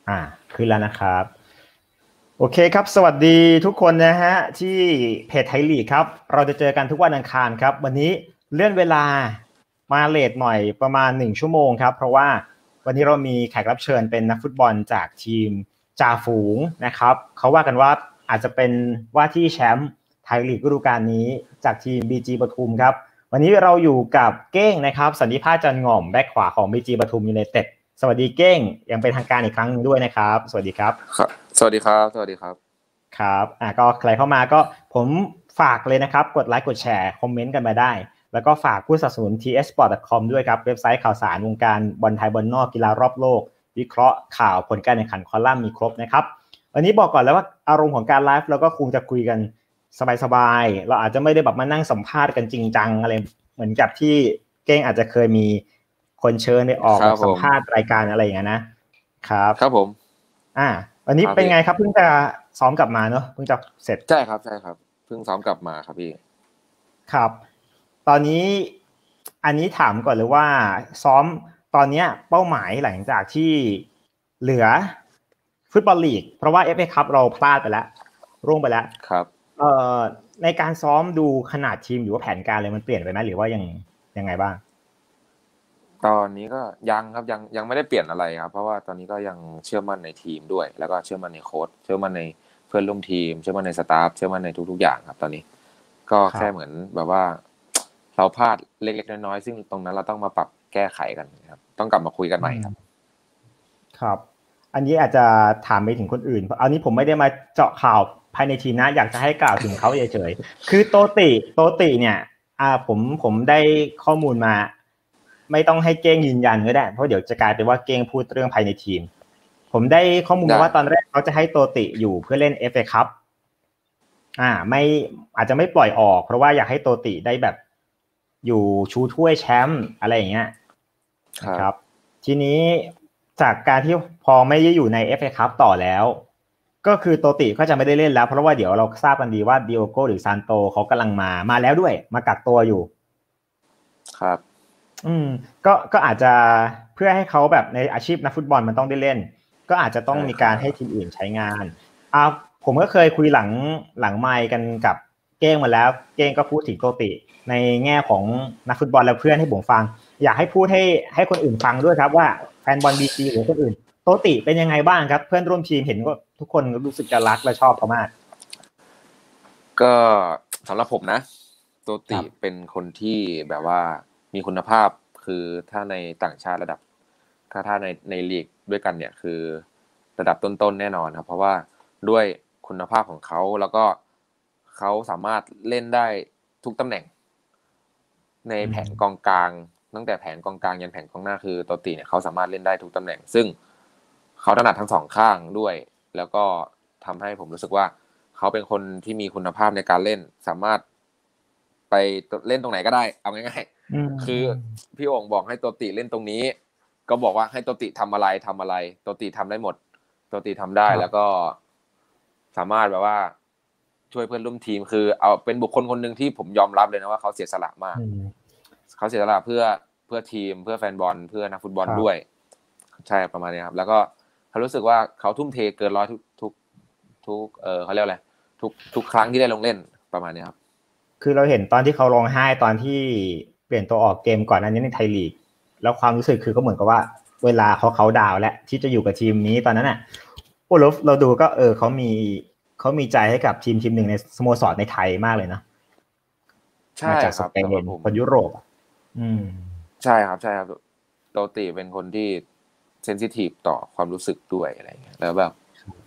อ่าขึ้นแล้วนะครับโอเคครับสวัสดีทุกคนนะฮะที่เพจไทยลีกครับเราจะเจอกันทุกวันอังคารครับวันนี้เลื่อนเวลามาเลทหน่อยประมาณ1ชั่วโมงครับเพราะว่าวันนี้เรามีแขกรับเชิญเป็นนักฟุตบอลจากทีมจ่าฝูงนะครับเขาว่ากันว่าอาจจะเป็นว่าที่แชมป์ไทยลีกฤดูกาลนี้จากทีม BG ปทุมครับวันนี้เราอยู่กับเก้งนะครับสันติภาพจันทร์ง่อมแบ็คขวาของ BG ปทุมยูไนเต็ดสวัสดีเก้งยังเป็นทางการอีกครั้งนึงด้วยนะครับสวัสดีครับครับสวัสดีครับสวัสดีครับครับก็ใครเข้ามาก็ผมฝากเลยนะครับกดไลค์กดแชร์คอมเมนต์กันมาได้แล้วก็ฝากผู้สนับสนุน tsport.com ด้วยครับเว็บไซต์ข่าวสารวงการบอลไทยบอลนอกกีฬารอบโลกวิเคราะห์ข่าวผลการแข่งขันคอลัมน์มีครบนะครับวันนี้บอกก่อนแล้วว่าอารมณ์ของการไลฟ์เราก็คงจะคุยกันสบายๆเราอาจจะไม่ได้แบบมานั่งสัมภาษณ์กันจริงจังอะไรเหมือนกับที่เก้งอาจจะเคยมีคนเชิญไปออกแบบสัมภาษณ์รายการอะไรอย่างเงี้ยนะครับครับผมวันนี้เป็นไงครับเพิ่งจะซ้อมกลับมาเนอะเพิ่งจะเสร็จใช่ครับเพิ่งซ้อมกลับมาครับพี่ครับตอนนี้อันนี้ถามก่อนเลยว่าซ้อมตอนนี้เป้าหมายหลังจากที่เหลือฟุตบอลลีกเพราะว่า FA คัพเราพลาดไปแล้วร่วงไปแล้วครับในการซ้อมดูขนาดทีมหรือว่าแผนการอะไรมันเปลี่ยนไปไหมหรือว่ายังไงบ้างตอนนี้ก็ยังครับยังไม่ได้เปลี่ยนอะไรครับเพราะว่าตอนนี้ก็ยังเชื่อมั่นในทีมด้วยแล้วก็เชื่อมั่นในโค้ชเชื่อมั่นในเพื่อนร่วมทีมเชื่อมั่นในสตาฟเชื่อมั่นในทุกๆอย่างครับตอนนี้ก็แค่เหมือนแบบว่าเราพลาดเล็กๆน้อยๆซึ่งตรงนั้นเราต้องมาปรับแก้ไขกันครับต้องกลับมาคุยกันใหม่ครับครับอันนี้อาจจะถามไปถึงคนอื่นอันนี้ผมไม่ได้มาเจาะข่าวภายในทีมนะอยากจะให้กล่าวถึงเขาเฉยๆคือโตติเนี่ยผมได้ข้อมูลมาไม่ต้องให้เก้งยืนยันก็ได้เพราะเดี๋ยวจะกลายเป็นว่าเก้งพูดเรื่องภายในทีมผมได้ข้อมูลมาว่าตอนแรกเขาจะให้โตติอยู่เพื่อเล่น FA Cup ไม่อาจจะไม่ปล่อยออกเพราะว่าอยากให้โตติได้แบบอยู่ชูถ้วยแชมป์อะไรอย่างเงี้ยครับทีนี้จากการที่พอไม่ได้อยู่ใน FA Cup ต่อแล้วก็คือโตติก็จะไม่ได้เล่นแล้วเพราะว่าเดี๋ยวเราทราบกันดีว่าดิโอโกหรือซานโตเขากำลังมาแล้วด้วยมากักตัวอยู่ครับก็อาจจะเพื่อให้เขาแบบในอาชีพนักฟุตบอลมันต้องได้เล่นก็อาจจะต้องมีการให้ทีมอื่นใช้งานผมก็เคยคุยหลังไมค์กันกับเก้งมาแล้วเก้งก็พูดถึงโตติในแง่ของนักฟุตบอลและเพื่อนให้ผมฟังอยากให้พูดให้คนอื่นฟังด้วยครับว่าแฟนบอลบีซีหรือคนอื่นโตติเป็นยังไงบ้างครับเพื่อนร่วมทีมเห็นก็ทุกคนรู้สึกจะรักและชอบเขามากก็สำหรับผมนะโตติเป็นคนที่แบบว่ามีคุณภาพคือถ้าในต่างชาติระดับถ้าในลีกด้วยกันเนี่ยคือระดับต้นๆแน่นอนครับเพราะว่าด้วยคุณภาพของเขาแล้วก็เขาสามารถเล่นได้ทุกตำแหน่งในแผงกองกลางตั้งแต่แผงกองกลางยันแผงกองหน้าคือโตติเนี่ยเขาสามารถเล่นได้ทุกตำแหน่งซึ่งเขาถนัดทั้งสองข้างด้วยแล้วก็ทำให้ผมรู้สึกว่าเขาเป็นคนที่มีคุณภาพในการเล่นสามารถไปเล่นตรงไหนก็ได้เอาง่ายๆคือพี่โอ่งบอกให้โตติเล่นตรงนี้ก็บอกว่าให้โตติทำอะไรโตติทำได้หมดโตติทำได้แล้วก็สามารถแบบว่าช่วยเพื่อนร่วมทีมคือเอาเป็นบุคคลคนหนึ่งที่ผมยอมรับเลยนะว่าเขาเสียสละมากเขาเสียสละเพื่อทีมเพื่อแฟนบอลเพื่อนักฟุตบอลด้วยใช่ประมาณนี้ครับแล้วก็เขารู้สึกว่าเขาทุ่มเทเกินร้อยทุกเขาเรียกอะไรทุกครั้งที่ได้ลงเล่นประมาณนี้ครับคือเราเห็นตอนที่เขาร้องไห้ตอนที่เปลี่ยนตัวออกเกมก่อนอันนี้ในไทยลีกแล้วความรู้สึกคือก็เหมือนกับว่าเวลาเขาดาวแล้วที่จะอยู่กับทีมนี้ตอนนั้นน่ะโอ้เราดูก็เขามีใจให้กับทีมหนึ่งในสโมสรในไทยมากเลยนะมาจากสเปนคนยุโรปใช่ครับโตติเป็นคนที่เซนซิทีฟต่อความรู้สึกด้วยอะไรเงี้ยแล้วแบบ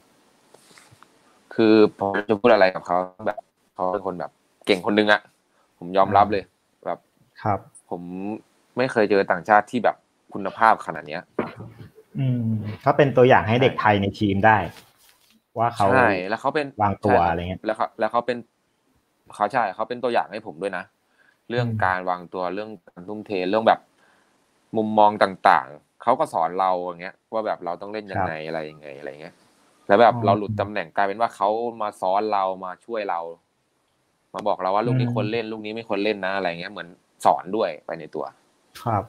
คือผมจะพูดอะไรกับเขาแบบเขาเป็นคนแบบเก่งคนนึงอะผมยอมรับเลยแบบครับผมไม่เคยเจอต่างชาติที่แบบคุณภาพขนาดเนี้ยเขาเป็นตัวอย่างให้เด็กไทยในทีมได้ว่าเขาใช่แล้วเขาเป็นวางตัวอะไรเงี้ยแล้วเขาเป็นเขาใช่เขาเป็นตัวอย่างให้ผมด้วยนะเรื่องการวางตัวเรื่องการทุ่มเทเรื่องแบบมุมมองต่างๆเขาก็สอนเราอย่างเงี้ยว่าแบบเราต้องเล่นยังไงอะไรยังไงอะไรเงี้ยแล้วแบบเราหลุดตำแหน่งกลายเป็นว่าเขามาซ้อนเรามาช่วยเรามาบอกเราว่าลูกนี้ควรเล่นลูกนี้ไม่ควรเล่นนะอะไรเงี้ยเหมือนสอนด้วยไปในตัวครับผ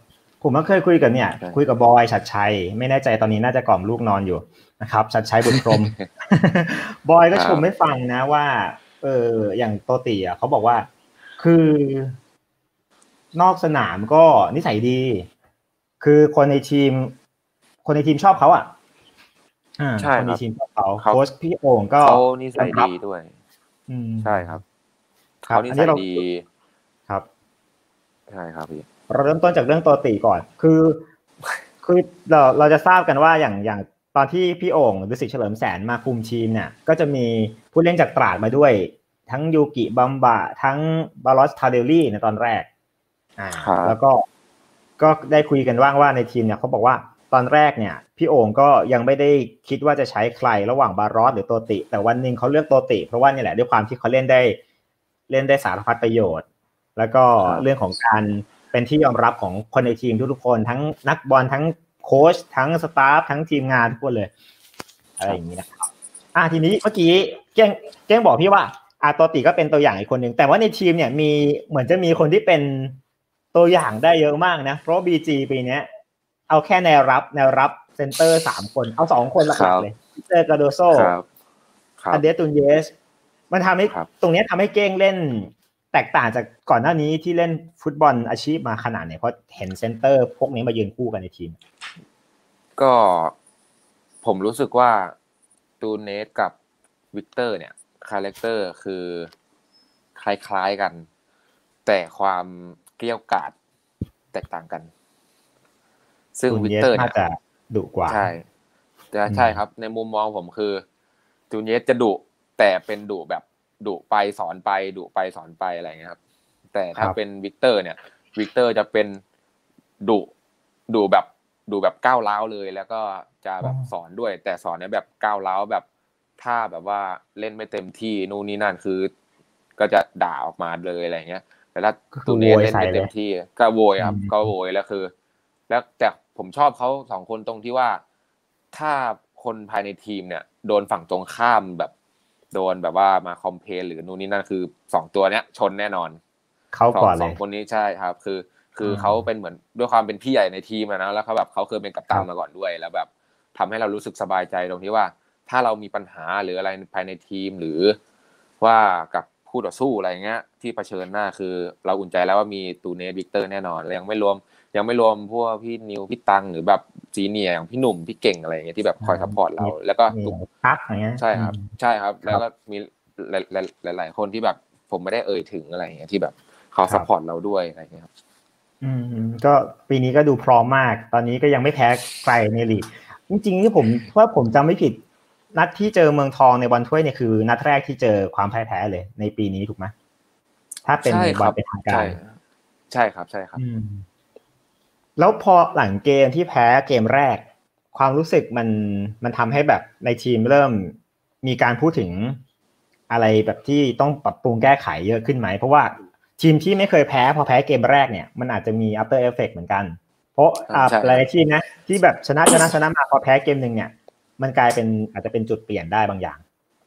ผมก็เคยคุยกับเนี่ยคุยกับบอยชัดชัยไม่แน่ใจตอนนี้น่าจะกล่อมลูกนอนอยู่นะครับชัดชัยบุญพรหม บอยก็ชมให้ฟังนะว่าอย่างโตติอ่ะเขาบอกว่าคือนอกสนามก็นิสัยดีคือคนในทีมชอบเขาอ่ะคนในทีมชอบเขาโค้ชพี่โอ่งก็เขานิสัยดีด้วยใช่ครับเขานิสัยดีครับใช่ครับพี่เราเริ่มต้นจากเรื่องโตติก่อนคือเราจะทราบกันว่าอย่างตอนที่พี่โอ่งดุสิตเฉลิมแสนมาคุมทีมเนี่ยก็จะมีผู้เล่นจากตราดมาด้วยทั้งยูกิบัมบะทั้งบาลอสทาเดลลี่ในตอนแรกแล้วก็ได้คุยกันว่าในทีมเนี่ยเขาบอกว่าตอนแรกเนี่ยพี่โอ่งก็ยังไม่ได้คิดว่าจะใช้ใครระหว่างบารอสหรือโตติแต่วันนึงเขาเลือกโตติเพราะว่านี่แหละด้วยความที่เขาเล่นได้สารพัดประโยชน์แล้วก็เรื่องของการเป็นที่ยอมรับของคนในทีมทุกๆคนทั้งนักบอลทั้งโค้ชทั้งสตาฟทั้งทีมงานทุกคนเลยอะไรอย่างนี้นะครับทีนี้เมื่อกี้เก้งบอกพี่ว่าโตติก็เป็นตัวอย่างอีกคนนึงแต่ว่าในทีมเนี่ยมีเหมือนจะมีคนที่เป็นตัวอย่างได้เยอะมากนะเพราะ BG ปีนี้เอาแค่แนวรับเซนเตอร์3คนเอา2คนหลักๆเลยเจอกาโดโซอันเดตุนเยสมันทำให้ตรงนี้ทำให้เก้งเล่นแตกต่างจากก่อนหน้านี้ที่เล่นฟุตบอลอาชีพมาขนาดไหนเพราะเห็นเซนเตอร์พวกนี้มายืนคู่กันในทีมก็ผมรู้สึกว่าตูเนสกับวิกเตอร์เนี่ยคาแรคเตอร์คือคล้ายๆกันแต่ความเกรี้ยวกราดแตกต่างกันซึ่งวิกเตอร์เนี่ยจะดุกว่าใช่ครับในมุมมองผมคือตูเนสจะดุแต่เป็นดุแบบดุไปสอนไปดุไปสอนไปอะไรเงี้ยครับแต่ถ้าเป็นวิกเตอร์เนี่ยวิกเตอร์จะเป็นดุแบบก้าวร้าวเลยแล้วก็จะแบบสอนด้วยแต่สอนในแบบก้าวร้าวแบบถ้าแบบว่าเล่นไม่เต็มที่นู่นนี่นั่นคือก็จะด่าออกมาเลยอะไรเงี้ยแต่ถ้าตูเนสเล่นไม่เต็มที่ก็โวยครับก็โวยแล้วคือแล้วแต่ผมชอบเขา2คนตรงที่ว่าถ้าคนภายในทีมเนี่ยโดนฝั่งตรงข้ามแบบโดนแบบว่ามาคอมเพลหรือนู่นนี่นั่นคือ2ตัวเนี้ยชนแน่นอนเขาก่อนเลย 2คนนี้ใช่ครับคือเขาเป็นเหมือนด้วยความเป็นพี่ใหญ่ในทีมนะแล้วเขาแบบเขาเคยเป็นกัปตันมาก่อนด้วยแล้วแบบทำให้เรารู้สึกสบายใจตรงที่ว่าถ้าเรามีปัญหาหรืออะไรภายในทีมหรือว่ากับคู่ต่อสู้อะไรเงี้ยที่เผชิญหน้าคือเราอุ่นใจแล้วว่ามีตูเนสวิกเตอร์แน่นอนแล้วยังไม่รวมพวกพี่นิวพี่ตังหรือแบบจีเนียร์อย่างพี่หนุ่มพี่เก่งอะไรเงี้ยที่แบบคอยซัพพอร์ตเราแล้วก็พักอย่างเงี้ยใช่ครับแล้วก็มีหลายคนที่แบบผมไม่ได้เอ่ยถึงอะไรเงี้ยที่แบบเขาซัพพอร์ตเราด้วยอะไรเงี้ยครับก็ปีนี้ก็ดูพร้อมมากตอนนี้ก็ยังไม่แพ้ใครในลีกจริงๆที่ผมจำไม่ผิดนัดที่เจอเมืองทองในบอลถ้วยเนี่ยคือนัดแรกที่เจอความพ่ายแพ้เลยในปีนี้ถูกไหมถ้าเป็นในบอลเป็นทางการใช่ครับแล้วพอหลังเกมที่แพ้เกมแรกความรู้สึกมันทำให้แบบในทีมเริ่มมีการพูดถึงอะไรแบบที่ต้องปรับปรุงแก้ไขเยอะขึ้นไหมเพราะว่าทีมที่ไม่เคยแพ้พอแพ้เกมแรกเนี่ยมันอาจจะมี after effect เหมือนกันเพราะหลายทีมนะที่แบบชนะมาพอแพ้เกมนึงเนี่ยมันกลายเป็นอาจจะเป็นจุดเปลี่ยนได้บางอย่าง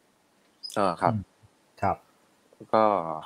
ครับก็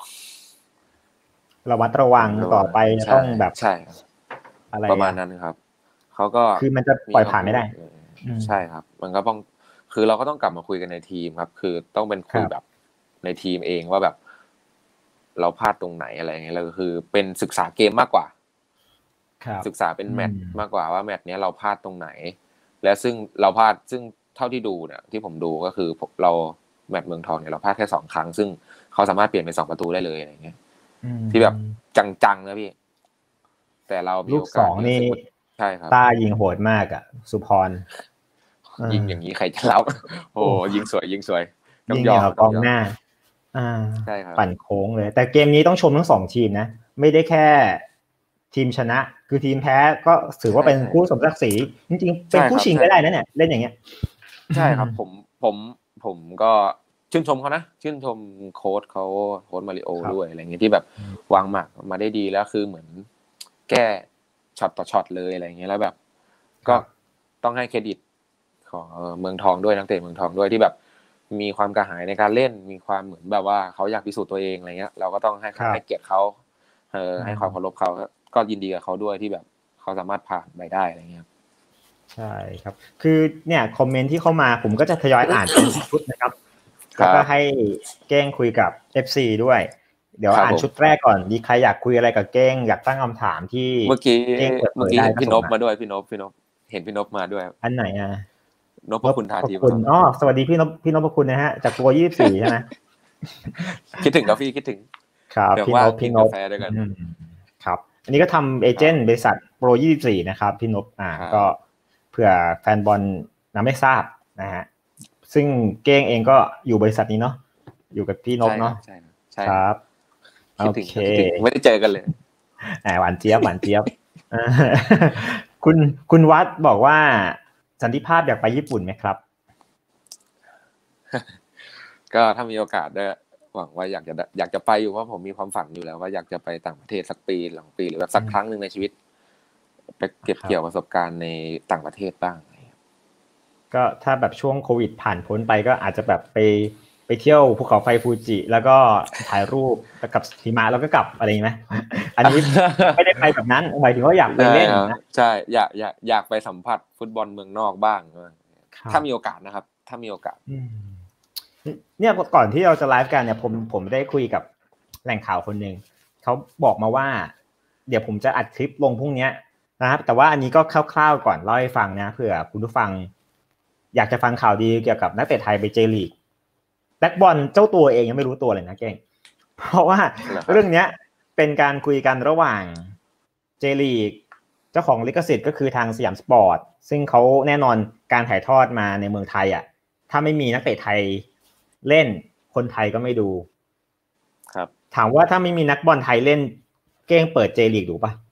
ระวัดระวังต่อไปต้องแบบใช่อะไรประมาณนั้นครับเขาก็คือมันจะปล่อยผ่านไม่ได้ใช่ครับมันก็ต้องคือเราก็ต้องกลับมาคุยกันในทีมครับคือต้องเป็นคุยแบบในทีมเองว่าแบบเราพลาดตรงไหนอะไรเงี้ยแล้วก็คือเป็นศึกษาเกมมากกว่าศึกษาเป็นแมตช์มากกว่าว่าแมตช์นี้เราพลาดตรงไหนและซึ่งเราพลาดซึ่งเท่าที่ดูเนี่ยที่ผมดูก็คือเราแมตช์เมืองทองเนี่ยเราพลาดแค่2ครั้งซึ่งเขาสามารถเปลี่ยนเป็น2ประตูได้เลยอะไรเงี้ยที่แบบจังๆนะพี่แต่เราลูก2นี่ใช่ครับตายิงโหดมากอ่ะสุพรยิงอย่างนี้ใครจะรับโอ้ยิงสวยยิงกองหน้าใช่ครับปั่นโค้งเลยแต่เกมนี้ต้องชมทั้ง2ทีมนะไม่ได้แค่ทีมชนะคือทีมแพ้ก็ถือว่าเป็นคู่สมศักดิ์ศรีจริงๆเป็นคู่ชิงก็ได้นะเนี่ยเล่นอย่างเงี้ยใช่ครับผมก็ชื่นชมเขานะชื่นชมโค้ชมาริโอด้วยอะไรเงี้ยที่แบบวางหมากมาได้ดีแล้วคือเหมือนแก้ช็อตต่อช็อตเลยอะไรเงี้ยแล้วแบบก็ต้องให้เครดิตของเมืองทองด้วยนักเตะเมืองทองด้วยที่แบบมีความกระหายในการเล่นมีความเหมือนแบบว่าเขาอยากพิสูจน์ตัวเองอะไรเงี้ยเราก็ต้องให้เกียรติเขาให้ความเคารพเขาก็ยินดีกับเขาด้วยที่แบบเขาสามารถผ่านไปได้อะไรเงี้ยใช่ครับคือเนี่ยคอมเมนต์ที่เข้ามาผมก็จะทยอยอ่านเป็นชุดนะครับแล้วก็ให้เก้งคุยกับ FC ด้วยเดี๋ยวอ่านชุดแรกก่อนดีใครอยากคุยอะไรกับเก้งอยากตั้งคำถามที่เมื่อกี้เก้งเปิดเผยได้เห็นก็พี่นส่งพมาด้วยพี่นพเห็นพี่นพมาด้วยอันไหนอ่ะนพคุณทาทีอ๋อสวัสดีพี่นพคุณนะฮะจากโปร24ใช่ไหมคิดถึงกาแฟคิดถึงครับพี่นพกาแฟด้วยกันครับอันนี้ก็ทำเอเจนต์บริษัทโปร24นะครับพี่นพก็เผื่อแฟนบอลไม่ทราบนะฮะซึ่งเก้งเองก็อยู่บริษัทนี้เนาะอยู่กับพี่นพเนาะใช่ครับโอเคไม่ได้เจอกันเลยหวานเจี๊ยบคุณวัดบอกว่าสันติภาพอยากไปญี่ปุ่นไหมครับก็ถ้ามีโอกาสได้หวังว่าอยากจะไปอยู่เพราะผมมีความฝันอยู่แล้วว่าอยากจะไปต่างประเทศสักปี2 ปีหรือแบบสักครั้งนึงในชีวิตไปเก็บเกี่ยวประสบการณ์ในต่างประเทศบ้างก็ถ้าแบบช่วงโควิดผ่านพ้นไปก็อาจจะแบบไปเที่ยวภูเขาไฟฟูจิแล้วก็ถ่ายรูปกับหิมะแล้วก็กลับอะไรไหมอันนี้ไม่ได้ไปแบบนั้นหมายถึงว่าอยากไปเล่นนะใช่อยากไปสัมผัสฟุตบอลเมืองนอกบ้างถ้ามีโอกาสนะครับถ้ามีโอกาสเนี่ยก่อนที่เราจะไลฟ์กันเนี่ยผมได้คุยกับแหล่งข่าวคนหนึ่งเขาบอกมาว่าเดี๋ยวผมจะอัดคลิปลงพรุ่งนี้นะครับแต่ว่าอันนี้ก็คร่าวๆก่อนเล่าให้ฟังนะเผื่อคุณผู้ฟังอยากจะฟังข่าวดีเกี่ยวกับนักเตะไทยไปเจลีกแบ็คบอลเจ้าตัวเองยังไม่รู้ตัวเลยนะเก่งเพราะว่าเรื่องนี้เป็นการคุยกันระหว่างเจลีกเจ้าของลิขสิทธิ์ก็คือทางสยามสปอร์ตซึ่งเขาแน่นอนการถ่ายทอดมาในเมืองไทยอ่ะถ้าไม่มีนักเตะไทยเล่นคนไทยก็ไม่ดูครับถามว่าถ้าไม่มีนักบอลไทยเล่นเก้งเปิดเจลีกดูป่ะ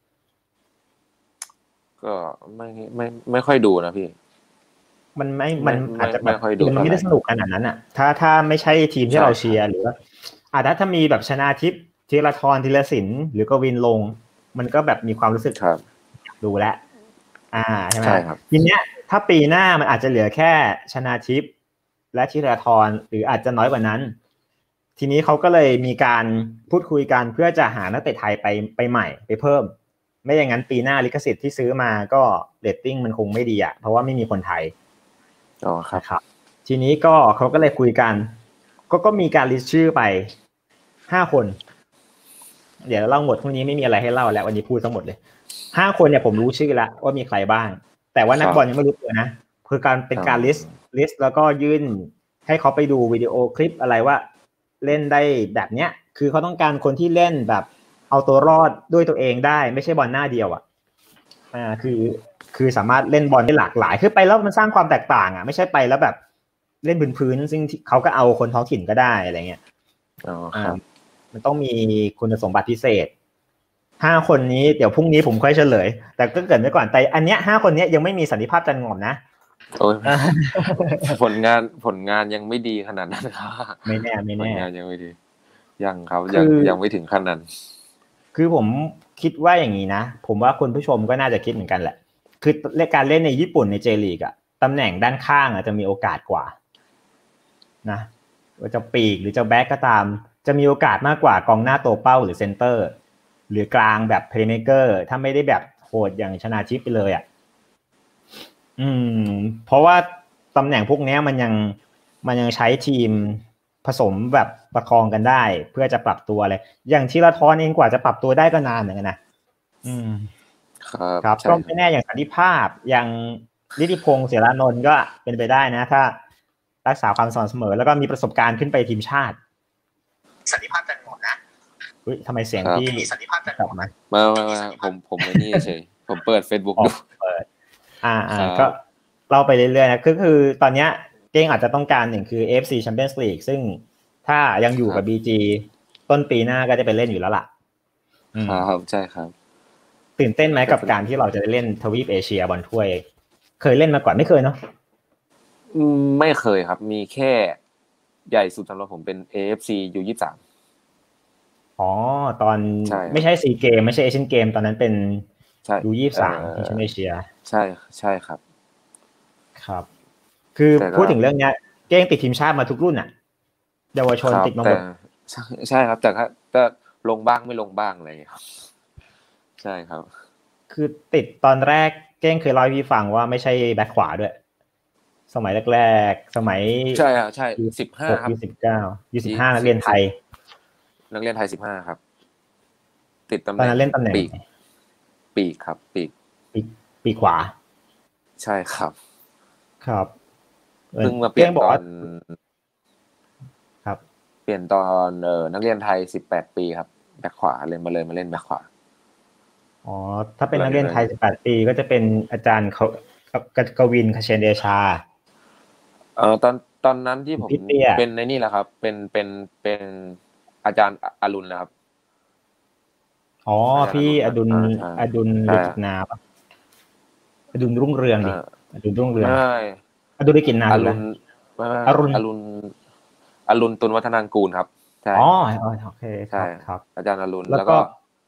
ก็ไม่ค่อยดูนะพี่มันอาจจะแบบมันไม่ได้สนุกขนาดนั้นอ่ะถ้าไม่ใช่ทีมที่เราเชียร์หรือว่าถ้ามีแบบชนาทิพย์ธีรทรธีรศิลป์หรือกวินลงมันก็แบบมีความรู้สึกดูแลใช่ไหมทีเนี้ยถ้าปีหน้ามันอาจจะเหลือแค่ชนาทิพย์และธีรทรหรืออาจจะน้อยกว่านั้นทีนี้เขาก็เลยมีการพูดคุยกันเพื่อจะหานักเตะไทยไปใหม่ไปเพิ่มไม่อย่างนั้นปีหน้าลิขสิทธิ์ที่ซื้อมาก็เรตติ้งมันคงไม่ดีอ่ะเพราะว่าไม่มีคนไทยครับทีนี้ก็เขาก็เลยคุยกันก็มีการลิสต์ชื่อไป5 คนเดี๋ยวเล่าหมดพรุ่งนี้ไม่มีอะไรให้เล่าแล้ววันนี้พูดทั้งหมดเลย5 คนเนี่ยผมรู้ชื่อแล้วว่ามีใครบ้างแต่ว่านักบอลยังไม่รู้ตัวนะคือการเป็นการลิสต์แล้วก็ยื่นให้เขาไปดูวิดีโอคลิปอะไรว่าเล่นได้แบบเนี้ยคือเขาต้องการคนที่เล่นแบบเอาตัวรอดด้วยตัวเองได้ไม่ใช่บอลหน้าเดียวคือสามารถเล่นบอลได้หลากหลายคือไปแล้วมันสร้างความแตกต่างไม่ใช่ไปแล้วแบบเล่นพื้นซึ่งเขาก็เอาคนท้องถิ่นก็ได้อะไรเงี้ยมันต้องมีคุณสมบัติพิเศษ5 คนนี้เดี๋ยวพรุ่งนี้ผมค่อยเฉลยแต่ก็เกิดไว้ก่อนแต่อันเนี้ย5 คนนี้ยังไม่มีสันติภาพจันทร์งอมนะผลงานยังไม่ดีขนาดนั้นครับไม่แน่ผลงานยังไม่ดียังครับยังไม่ถึงขั้นนั้นคือผมคิดว่าอย่างนี้นะผมว่าคุณผู้ชมก็น่าจะคิดเหมือนกันแหละคือการเล่นในญี่ปุ่นในเจลีกตำแหน่งด้านข้างจะมีโอกาสกว่านะว่าจะปีกหรือจะแบ็คก็ตามจะมีโอกาสมากกว่ากองหน้าตัวเป้าหรือเซนเตอร์หรือกลางแบบเพลย์เมคเกอร์ถ้าไม่ได้แบบโหดอย่างชนาทิพย์ไปเลยเพราะว่าตำแหน่งพวกนี้มันยังใช้ทีมผสมแบบประคองกันได้เพื่อจะปรับตัวอะไรอย่างธีรทรเองกว่าจะปรับตัวได้ก็นานเหมือนกันนะครับก็ไม่แน่อย่างสันติภาพอย่างฤทธิพงษ์เสรานนท์ก็เป็นไปได้นะถ้ารักษาความสม่ำเสมอแล้วก็มีประสบการณ์ขึ้นไปทีมชาติสันติภาพจันทร์หมดนะทำไมเสียงที่มีสันติภาพจันทร์หมดมาผมไม่นี่เฉยผมเปิด Facebook ดูก็เล่าไปเรื่อยๆนะคือตอนนี้เก้งอาจจะต้องการ1คือ AFC Champions League ซึ่งถ้ายังอยู่กับ BG ต้นปีหน้าก็จะไปเล่นอยู่แล้วล่ะครับใช่ครับตื่นเต้นไหมกับการที่เราจะได้เล่นทวีปเอเชียบอลถ้วยเคยเล่นมาก่อนไม่เคยเนาะไม่เคยครับมีแค่ใหญ่สุดสำหรับผมเป็น AFC U23 ตอนไม่ใช่ซีเกมไม่ใช่เอเชียนเกมตอนนั้นเป็นU23ที่แชมป์เอเชียใช่ครับคือพูดถึงเรื่องนี้เก้งติดทีมชาติมาทุกรุ่นเยาวชนติดมาหมดใช่ครับแต่ก็ลงบ้างไม่ลงบ้างอะไรครับใช่ครับคือติดตอนแรกเก้งเคยเล่าให้พี่ฟังว่าไม่ใช่แบ็คขวาด้วยสมัยแรกๆสมัยใช่ครับใช่15ครับ 19 U15นักเรียนไทยนักเรียนไทย15ครับติดตำแหตอนน่งนั้นเล่นตำแหน่งปีกครับปีกขวาใช่ครับครับเพิ่งมาเปลี่ยนตอนครับเปลี่ยนตอนนักเรียนไทย18ปีครับแบ็คขวาเลยมาเล่นแบ็คขวาอ๋อถ้าเป็นนักเรียนไทย18ปีก็จะเป็นอาจารย์เขากวินคเชนเดชาตอนนั้นที่ผมเป็นในนี่แหละครับเป็นอาจารย์อรุณนะครับอ๋อพี่อดุลลิกิตนาป่ะอดุลรุ่งเรืองดิอดุลรุ่งเรืองอดุลลิกิตนาอรุณตุลวัฒนางกูลครับใช่อ๋อโอเคครับอาจารย์อรุณแล้วก็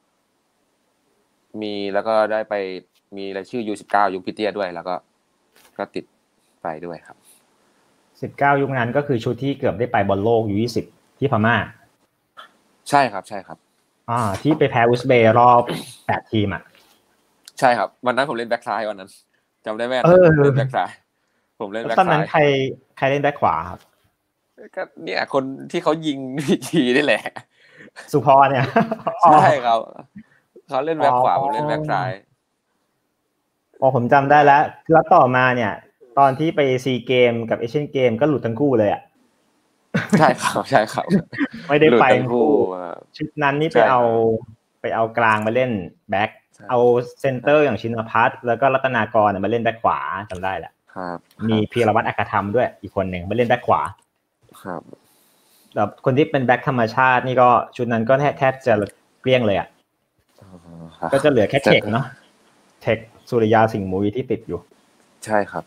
ได้ไปมีรายชื่อ U19 ยุคพี่เตี้ยด้วยแล้วก็ติดไปด้วยครับ 19ยุคนั้นก็คือชุดที่เกือบได้ไปบอลโลก U20 ที่พม่าใช่ครับที่ไปแพ้อุซเบย์รอบ8ทีมอ่ะใช่ครับวันนั้นผมเล่นแบ็คซ้ายวันนั้นจำได้ไหมเล่นแบ็คซ้ายผมเล่นแบ็คซ้ายตอนนั้นใครเล่นแบ็คขวาครับก็เนี่ยคนที่เขายิงพีจีนี่แหละสุพรเนี่ยใช่ครับเขาเล่นแบ็คขวาผมเล่นแบ็คซ้ายผมจำได้แล้วต่อมาเนี่ยตอนที่ไปซีเกมกับเอเชียนเกมก็หลุดทั้งคู่เลยอ่ะใช่ครับไม่ได้ไปทั้งคู่ชุดนั้นนี่ไปเอากลางมาเล่นแบ็คเอาเซนเตอร์อย่างชินภัทรแล้วก็รัตนากรมาเล่นแบ็คขวาจำได้แหละมีพีรวัตรอัครธรรมด้วยอีกคนหนึ่งมาเล่นแบ็คขวาครับแล้วคนที่เป็นแบ็คธรรมชาตินี่ก็ชุดนั้นก็แทบจะเกลี้ยงเลยอ่ะก็จะเหลือแค่เทคเนาะเทคสุริยาสิงห์มุ้ยที่ติดอยู่ใช่ครับ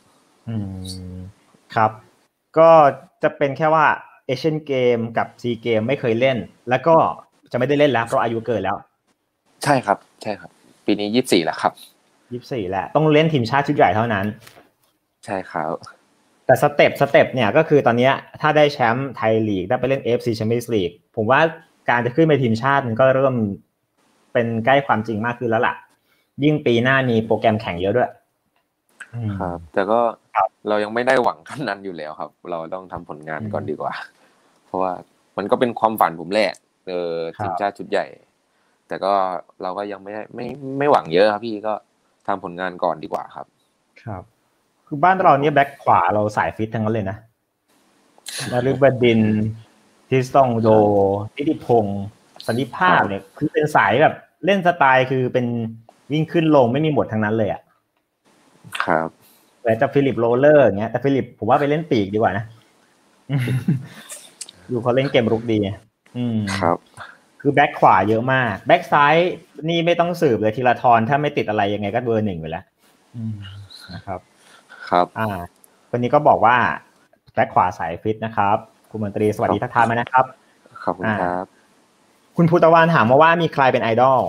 ครับก็จะเป็นแค่ว่าเอเชียนเกมกับซีเกมไม่เคยเล่นแล้วก็จะไม่ได้เล่นแล้วเพราะอายุเกินแล้วใช่ครับปีนี้24แล้วครับ 24แล้วต้องเล่นทีมชาติชุดใหญ่เท่านั้นใช่ครับแต่สเต็ปเนี่ยก็คือตอนนี้ถ้าได้แชมป์ไทยลีกได้ไปเล่น AFC Champions League ผมว่าการจะขึ้นไปทีมชาติมันก็เริ่มเป็นใกล้ความจริงมากขึ้นแล้วล่ะยิ่งปีหน้ามีโปรแกรมแข่งเยอะด้วยครับแต่ก็เรายังไม่ได้หวังขั้นนั้นอยู่แล้วครับเราต้องทำผลงานก่อนดีกว่าเพราะว่ามันก็เป็นความฝันผมแหละทีมชาติชุดใหญ่แต่ก็เราก็ยังไม่หวังเยอะครับพี่ก็ทำผลงานก่อนดีกว่าครับคือบ้านเราเนี่ยแบ็คขวาเราสายฟิตทั้งนั้นเลยนะนฤบดินทร์ทิสตองโดนิติพงศ์สันติภาพเนี่ยคือเป็นสายแบบเล่นสไตล์คือเป็นวิ่งขึ้นลงไม่มีหมดทั้งนั้นเลยอ่ะครับแต่จะฟิลิปโรเลอร์อย่างเงี้ยแต่ฟิลิปผมว่าไปเล่นปีกดีกว่านะดูเขาเล่นเกมรุกดีครับคือแบ็คขวาเยอะมากแบ็คซ้ายนี่ไม่ต้องสืบเลยธีรทรถ้าไม่ติดอะไรยังไงก็เบอร์1อยู่แล้วนะครับคนนี้ก็บอกว่าแบ็คขวาสายฟิตนะครับคุณมนตรีสวัสดีทักทายมานะครับขอบคุณครับคุณภูตะวันถามมาว่ามีใครเป็นไอดอล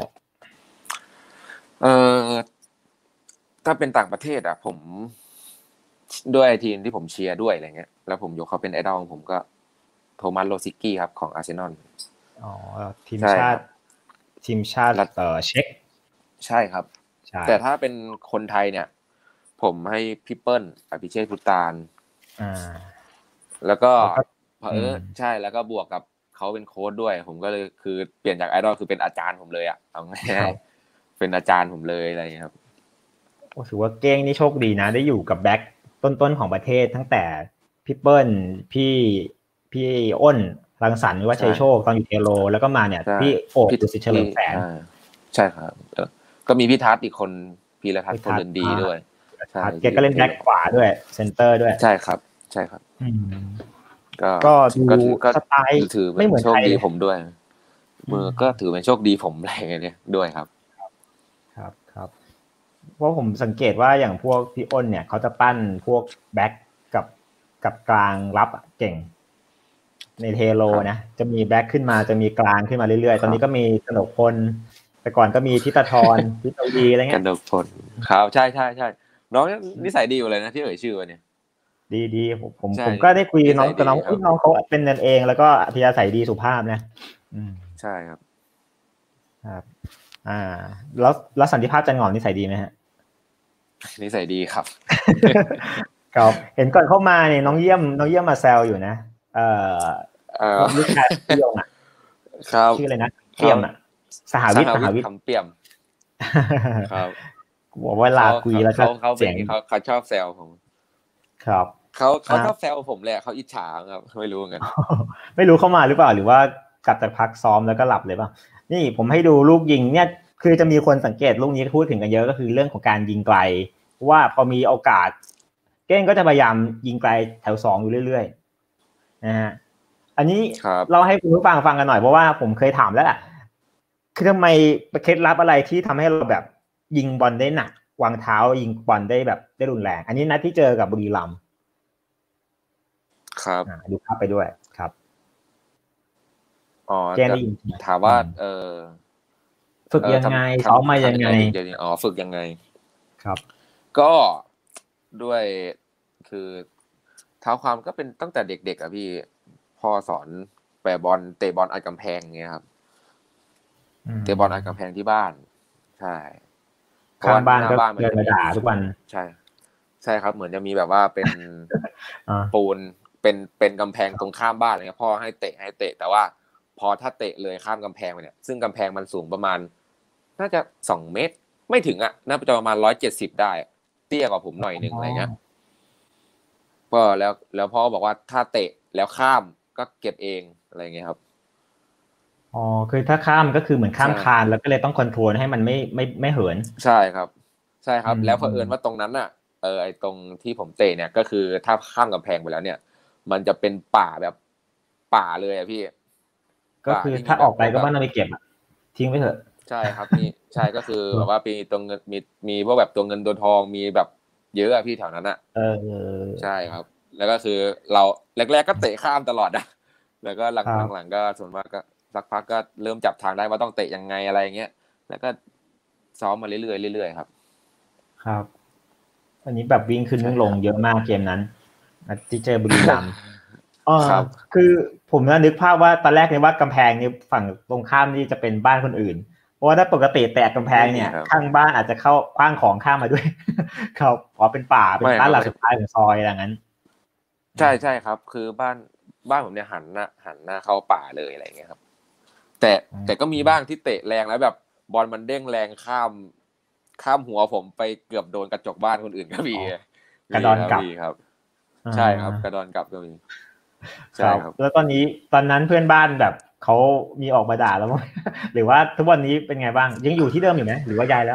ถ้าเป็นต่างประเทศอ่ะผมด้วยทีมที่ผมเชียร์ด้วยอะไรเงี้ยแล้วผมยกเขาเป็นไอดอลของผมก็โทมัสโรซิกี้ครับของอาร์เซนอลทีมชาติเช็กใช่ครับแต่ถ้าเป็นคนไทยเนี่ยผมให้พี่เปิ้ลอภิเชษฐ์พุตานแล้วก็ใช่แล้วก็บวกกับเขาเป็นโค้ชด้วยผมก็เลยคือเปลี่ยนจากไอดอลคือเป็นอาจารย์ผมเลยอ่ะเอาง่ายๆเป็นอาจารย์ผมเลยอะไรอย่างเงี้ยครับถือว่าเก้งนี่โชคดีนะได้อยู่กับแบ็คต้นๆของประเทศตั้งแต่พี่เปิ้ลพี่อ้นรังสรรค์ว่าชัยโชคตอนอยู่เทโรแล้วก็มาเนี่ยพี่โอ๊คสุเฉลิมแสนใช่ครับก็มีพี่ทัศน์อีกคนพีรทัศน์คนเดินดีด้วยใช่แกก็เล่นแบ็คขวาด้วยเซนเตอร์ด้วยใช่ครับก็สไตล์ไม่เหมือนโชคดีผมด้วยมือก็ถือเป็นโชคดีผมอะไรเงี้ยด้วยครับเพราะผมสังเกตว่าอย่างพวกพี่อ้นเนี่ยเขาจะปั้นพวกแบ็คกับกลางรับเก่งในเทโลนะจะมีแบ็คขึ้นมาจะมีกลางขึ้นมาเรื่อยๆตอนนี้ก็มีกนกพลแต่ก่อนก็มีทิตธรทิตวีอะไรเงี้ยกนกพลครับใช่น้องนิสัยดีอยู่เลยนะที่เอ่ยชื่อเนี่ยดีผมก็ได้คุยน้องกับน้องเขาเป็นกันเองแล้วก็อัธยาศัยดีสุภาพนะใช่ครับอ่าแล้วสันติภาพจันหงอนนิสัยดีไหมฮะนิสัยดีครับครับเห็นก่อนเข้ามาเนี่ยน้องเยี่ยมมาแซวอยู่นะเอ่อลูกชายพี่ยงอ่ะครับชื่ออะไรนะเปี่ยมอ่ะสหวิทย์คำเปี่ยมครับบอกว่าลาคุยแล้วก็เขาเป็นเสียงเขาชอบแซวผมครับเขาชอบแซวผมแหละเขาอิจฉาครับไม่รู้เหมือนกันไม่รู้เข้ามาหรือเปล่าหรือว่ากลับจากพักซ้อมแล้วก็หลับเลยป่ะนี่ผมให้ดูลูกยิงเนี่ยคือจะมีคนสังเกตลูกนี้พูดถึงกันเยอะก็คือเรื่องของการยิงไกลว่าพอมีโอกาสเก้งก็จะพยายามยิงไกลแถว2อยู่เรื่อยๆนะฮะอันนี้เราให้คุณผู้ฟังฟังกันหน่อยเพราะว่าผมเคยถามแล้วแหละคือทำไมเคล็ดลับอะไรที่ทำให้เราแบบยิงบอลได้หนักวางเท้ายิงบอลได้แบบได้รุนแรงอันนี้นัดที่เจอกับบุรีรัมย์ครับดูภาพไปด้วยครับอ๋อถามว่าฝึกยังไงซ้อมมายังไงอ๋อฝึกยังไงครับก็ด้วยคือเท้าความก็เป็นตั้งแต่เด็กๆอ่ะพี่พ่อสอนแปะบอลเตะบอลอัดกำแพงเงี้ยครับเตะบอลอัดกำแพงที่บ้านใช่ข้างบ้านก็เดินมาด่าทุกวันใช่ครับเหมือนจะมีแบบว่าเป็นปูนเป็นกำแพงตรงข้ามบ้านอะไรเงี้ยพ่อให้เตะแต่ว่าพอถ้าเตะเลยข้ามกำแพงไปเนี่ยซึ่งกำแพงมันสูงประมาณน่าจะ2 เมตรไม่ถึงอ่ะน่าจะประมาณ170ได้เตี้ยกว่าผมหน่อยนึงอะไรเงี้ยก็แล้วพ่อบอกว่าถ้าเตะแล้วข้ามก็เก็บเองอะไรเงี้ยครับอ๋อคือถ้าข้ามก็คือเหมือนข้ามคานแล้วก็เลยต้องคอนโทรลให้มันไม่เหินใช่ครับแล้วเผอิญว่าตรงนั้นน่ะไอ้ตรงที่ผมเตะเนี่ยก็คือถ้าข้ามกำแพงไปแล้วเนี่ยมันจะเป็นป่าแบบป่าเลยอ่ะพี่ก็คือถ้าออกไปก็ไม่ต้องไปเก็บทิ้งไว้เถอะใช่ครับนี่ใช่ก็คือแบบว่ามีตรงเงินมีพวกแบบตัวเงินตัวทองมีแบบเยอะอะพี่แถวนั้นอ่ะใช่ครับแล้วก็คือเราแรกๆก็เตะข้ามตลอดนะแล้วก็หลังๆก็ส่วนมากก็สักพักก็เริ่มจับทางได้ว่าต้องเตะยังไงอะไรเงี้ยแล้วก็ซ้อมมาเรื่อยๆครับครับอันนี้แบบวิ่งขึ้นวิ่งลงเยอะมากเกมนั้นที่เจอบุรีรัมย์คือผมนึกภาพว่าตอนแรกเนี่ยว่ากำแพงนี่ฝั่งตรงข้ามนี่จะเป็นบ้านคนอื่นเพราะว่าถ้าปกติแตะกำแพงเนี่ยข้างบ้านอาจจะเข้าคว้างของข้ามมาด้วยเขาเป็นป่าเป็นบ้านหลังสุดท้ายของซอยอะไรงั้นใช่ครับคือบ้านผมเนี่ยหันหน้าเข้าป่าเลยอะไรเงี้ยครับแต่ก็มีบ้างที่เตะแรงแล้วแบบบอลมันเด้งแรงข้ามหัวผมไปเกือบโดนกระจกบ้านคนอื่นก็มีกระดอนกลับครับใช่ครับกระดอนกลับก็มีใช่ครับแล้วตอนนั้นเพื่อนบ้านแบบเขามีออกมาด่าแล้วมั้ยหรือว่าทุกวันนี้เป็นไงบ้างยังอยู่ที่เดิมอยู่ไหมหรือว่าย้ายแล้ว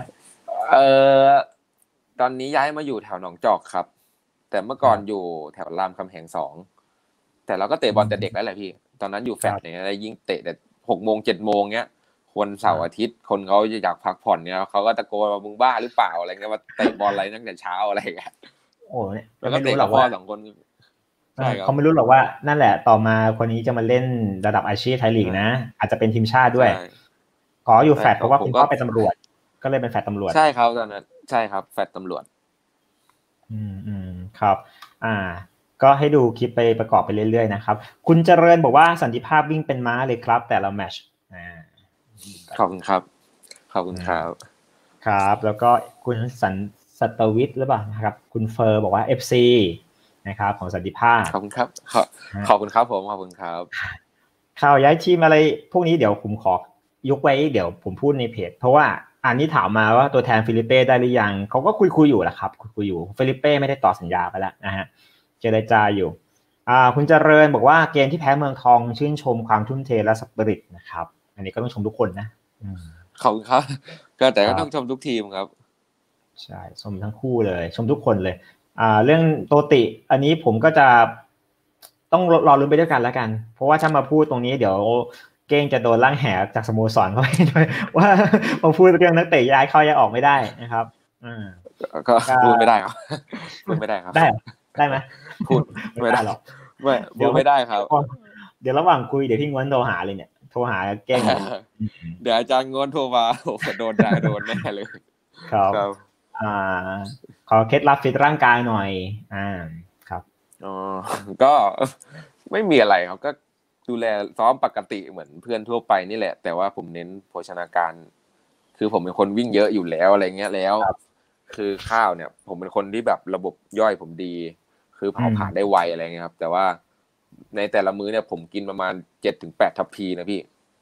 ตอนนี้ย้ายมาอยู่แถวหนองจอกครับแต่เมื่อก่อนอยู่แถวรามคำแหง2แต่เราก็เตะบอลแต่เด็กแล้วแหละพี่ตอนนั้นอยู่แฟลตเนี่ยได้ยิ่งเตะแต่6 โมง 7 โมงเงี้ยคนเสาร์อาทิตย์คนเขาอยากพักผ่อนเนี่ยเขาก็ตะโกนว่ามึงบ้าหรือเปล่าอะไรเงี้ยมาเตะบอลอะไรตั้งแต่เช้าอะไรเงี้ยโอ้ยแล้วก็เตะกับพ่อ2 คนใช่เขาไม่รู้หรอกว่านั่นแหละต่อมาคนนี้จะมาเล่นระดับอาชีพไทยลีกนะอาจจะเป็นทีมชาติด้วยขออยู่แฟลตเพราะว่าคุณพ่อเป็นตำรวจก็เลยเป็นแฟลตตำรวจใช่ครับตอนนั้นใช่ครับแฟลตตำรวจครับก็ให้ดูคลิปไปประกอบไปเรื่อยๆนะครับคุณเจริญบอกว่าสันติภาพวิ่งเป็นม้าเลยครับแต่ละแมตช์ขอบคุณครับขอบคุณครับครับแล้วก็คุณสัตวิทย์หรือเปล่านะครับคุณเฟอร์บอกว่า FC นะครับของสันติภาพขอบคุณครับขอบคุณครับผมขอบคุณครับข่าวย้ายทีมอะไรพวกนี้เดี๋ยวผมขอยกไว้เดี๋ยวผมพูดในเพจเพราะว่าอันนี้ถามมาว่าตัวแทนฟิลิปเป้ได้หรือยังเขาก็คุยอยู่แหละครับคุยอยู่ฟิลิปเป้ไม่ได้ต่อสัญญาไปแล้วนะฮะเจรจาอยู่คุณเจริญบอกว่าเกมที่แพ้เมืองทองชื่นชมความทุ่มเทและสปิริตนะครับอันนี้ก็ต้องชมทุกคนนะขอบคุณครับก็แต่ก็ต้องชมทุกทีมครับใช่ชมทั้งคู่เลยชมทุกคนเลยเรื่องโตติอันนี้ผมก็จะต้องรอลุ้นไปด้วยกันแล้วกันเพราะว่าถ้ามาพูดตรงนี้เดี๋ยวเก้งจะโดนล่างแหจากสโมสรเข้าไปด้วยว่าผมพูดเรื่องนักเตะย้ายเข้าย้ายออกไม่ได้นะครับก็พูดไม่ได้ครับพูดไม่ได้ครับได้ไหมพูดไม่ได้หรอกพูดไม่ได้ครับเดี๋ยวระหว่างคุยเดี๋ยวพี่ง้วนโทรหาเลยเนี่ยโทรหาเก้งเดี๋ยวอาจารย์ง้วนโทรมาโดนแน่เลยครับขอเคล็ดลับฟิตร่างกายหน่อยครับก็ไม่มีอะไรครับก็ดูแลซ้อมปกติเหมือนเพื่อนทั่วไปนี่แหละแต่ว่าผมเน้นโภชนาการคือผมเป็นคนวิ่งเยอะอยู่แล้วอะไรเงี้ยแล้วคือข้าวเนี่ยผมเป็นคนที่แบบระบบย่อยผมดีคือเผาผลาญได้ไวอะไรเงี้ยครับแต่ว่าในแต่ละมื้อเนี่ยผมกินประมาณ7-8 ทัพพีนะพี่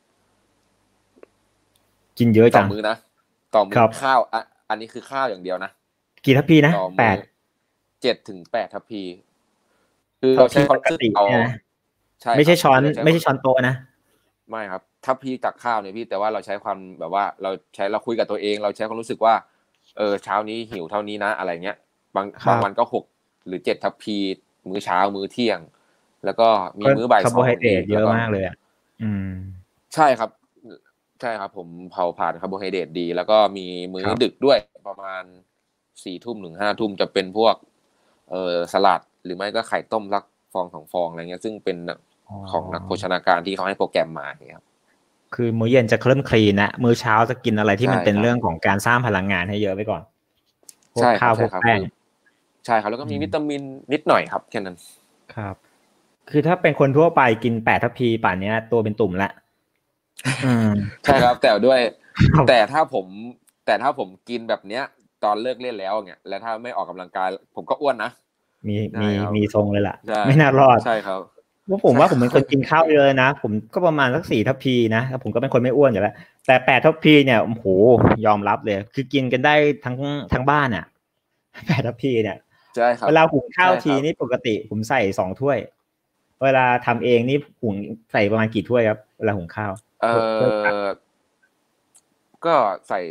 กินเยอะจังต่อมื้อนะต่อมื้อข้าวอันนี้คือข้าวอย่างเดียวนะกี่ทัพพีนะ 7-8 ทัพพีคือเราใช้ความรู้สึกเอาใช่ไม่ใช่ช้อนโต๊ะนะไม่ครับทัพพีตักข้าวเนี่ยพี่แต่ว่าเราใช้ความแบบว่าเราคุยกับตัวเองเราใช้ความรู้สึกว่าเช้านี้หิวเท่านี้นะอะไรเงี้ยบางวันก็6 หรือ 7 ทัพพีมื้อเช้ามื้อเที่ยงแล้วก็มีมื้อบ่ายคาร์โบไฮเดรตเยอะมากเลยใช่ครับใช่ครับผมเผาผลาญคาร์โบไฮเดรตดีแล้วก็มีมื้อดึกด้วยประมาณ4 ทุ่มถึง5 ทุ่มจะเป็นพวกสลัดหรือไม่ก็ไข่ต้มสักฟอง2 ฟองอะไรเงี้ยซึ่งเป็นของนักโภชนาการที่เขาให้โปรแกรมมาเนี่ยครับคือมื้อเย็นจะเคลิ้มคลีนนะมื้อเช้าจะกินอะไรที่มันเป็นเรื่องของการสร้างพลังงานให้เยอะไปก่อนพวกข้าวพวกแป้งใช่ครับแล้วก็มีวิตามินนิดหน่อยครับแค่นั้นครับคือถ้าเป็นคนทั่วไปกิน8 ทัพพีป่านนี้ตัวเป็นตุ่มละใช่ครับแต่ถ้าผมกินแบบเนี้ยตอนเลิกเล่นแล้วเนี่ยแล้วถ้าไม่ออกกำลังกายผมก็อ้วนนะมีทรงเลยล่ะไม่น่ารอดใช่ครับว่าผมเป็นคนกินข้าวเยอะนะผมก็ประมาณสัก4 ทัพพีนะผมก็เป็นคนไม่อ้วนอยู่แล้วแต่8 ทัพพีเนี่ยโอ้โหยอมรับเลยคือกินกันได้ทั้งบ้านอ่ะ8 ทัพพีเนี่ยใช่ครับเวลาหุงข้าวทีนี่ปกติผมใส่2 ถ้วยเวลาทำเองนี่หุงใส่ประมาณกี่ถ้วยครับเวลาหุงข้าวก็ใส่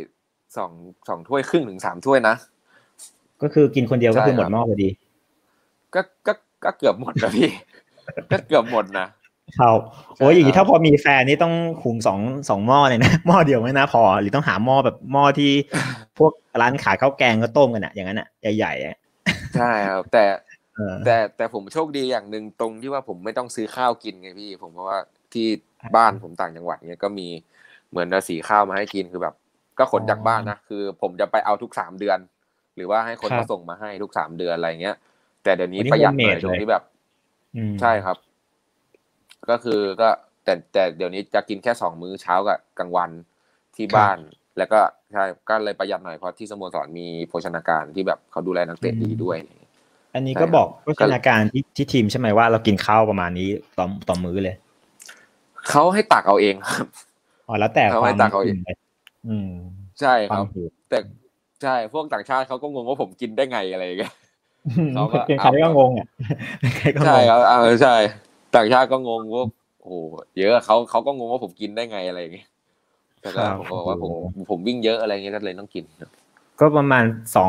2 ถ้วยครึ่งถึง3 ถ้วยนะก็คือกินคนเดียวก็คือหมดหม้อพอดีก็เกือบหมดนะพี่ก็เกือบหมดนะครับโอ้ยอย่างนี้ถ้าพอมีแฟนนี่ต้องหุงสองหม้อเลยนะหม้อเดียวไม่น่าพอหรือต้องหาหม้อแบบหม้อที่พวกร้านขายข้าวแกงก็ต้มกันอ่ะอย่างนั้นอ่ะใหญ่ๆใช่ครับแต่ผมโชคดีอย่างนึงตรงที่ว่าผมไม่ต้องซื้อข้าวกินไงพี่ผมเพราะว่าที่บ้านผมต่างจังหวัดเนี้ยก็มีเหมือนสีข้าวมาให้กินคือแบบก็ขนจากบ้านนะคือผมจะไปเอาทุก3 เดือนหรือว่าให้คนมาส่งมาให้ทุก3 เดือนอะไรเงี้ยแต่เดี๋ยวนี้ประหยัดหน่อยตรงที่แบบใช่ครับก็คือก็แต่เดี๋ยวนี้จะกินแค่2 มื้อเช้ากับกลางวันที่บ้านแล้วก็ใช่ก็เลยประหยัดหน่อยเพราะที่สโมสรมีโภชนาการที่แบบเขาดูแลนักเตะดีด้วยอันนี้ก็บอกโภชนาการที่ทีมใช่ไหมว่าเรากินข้าวประมาณนี้ต่อมื้อเลยเขาให้ตักเอาเองครับแล้วแต่เขาให้ตักเอาเองใช่ครับแต่ใช่พวกต่างชาติเขาก็งงว่าผมกินได้ไงอะไรอย่างเงี้ยเขาก็ใครก็งงอ่ะใช่ครับใช่ต่างชาติก็งงว่าโอ้เยอะเขาก็งงว่าผมกินได้ไงอะไรอย่างเงี้ยแต่ก็ผมบอกว่าผมวิ่งเยอะอะไรเงี้ยก็เลยต้องกินก็ประมาณ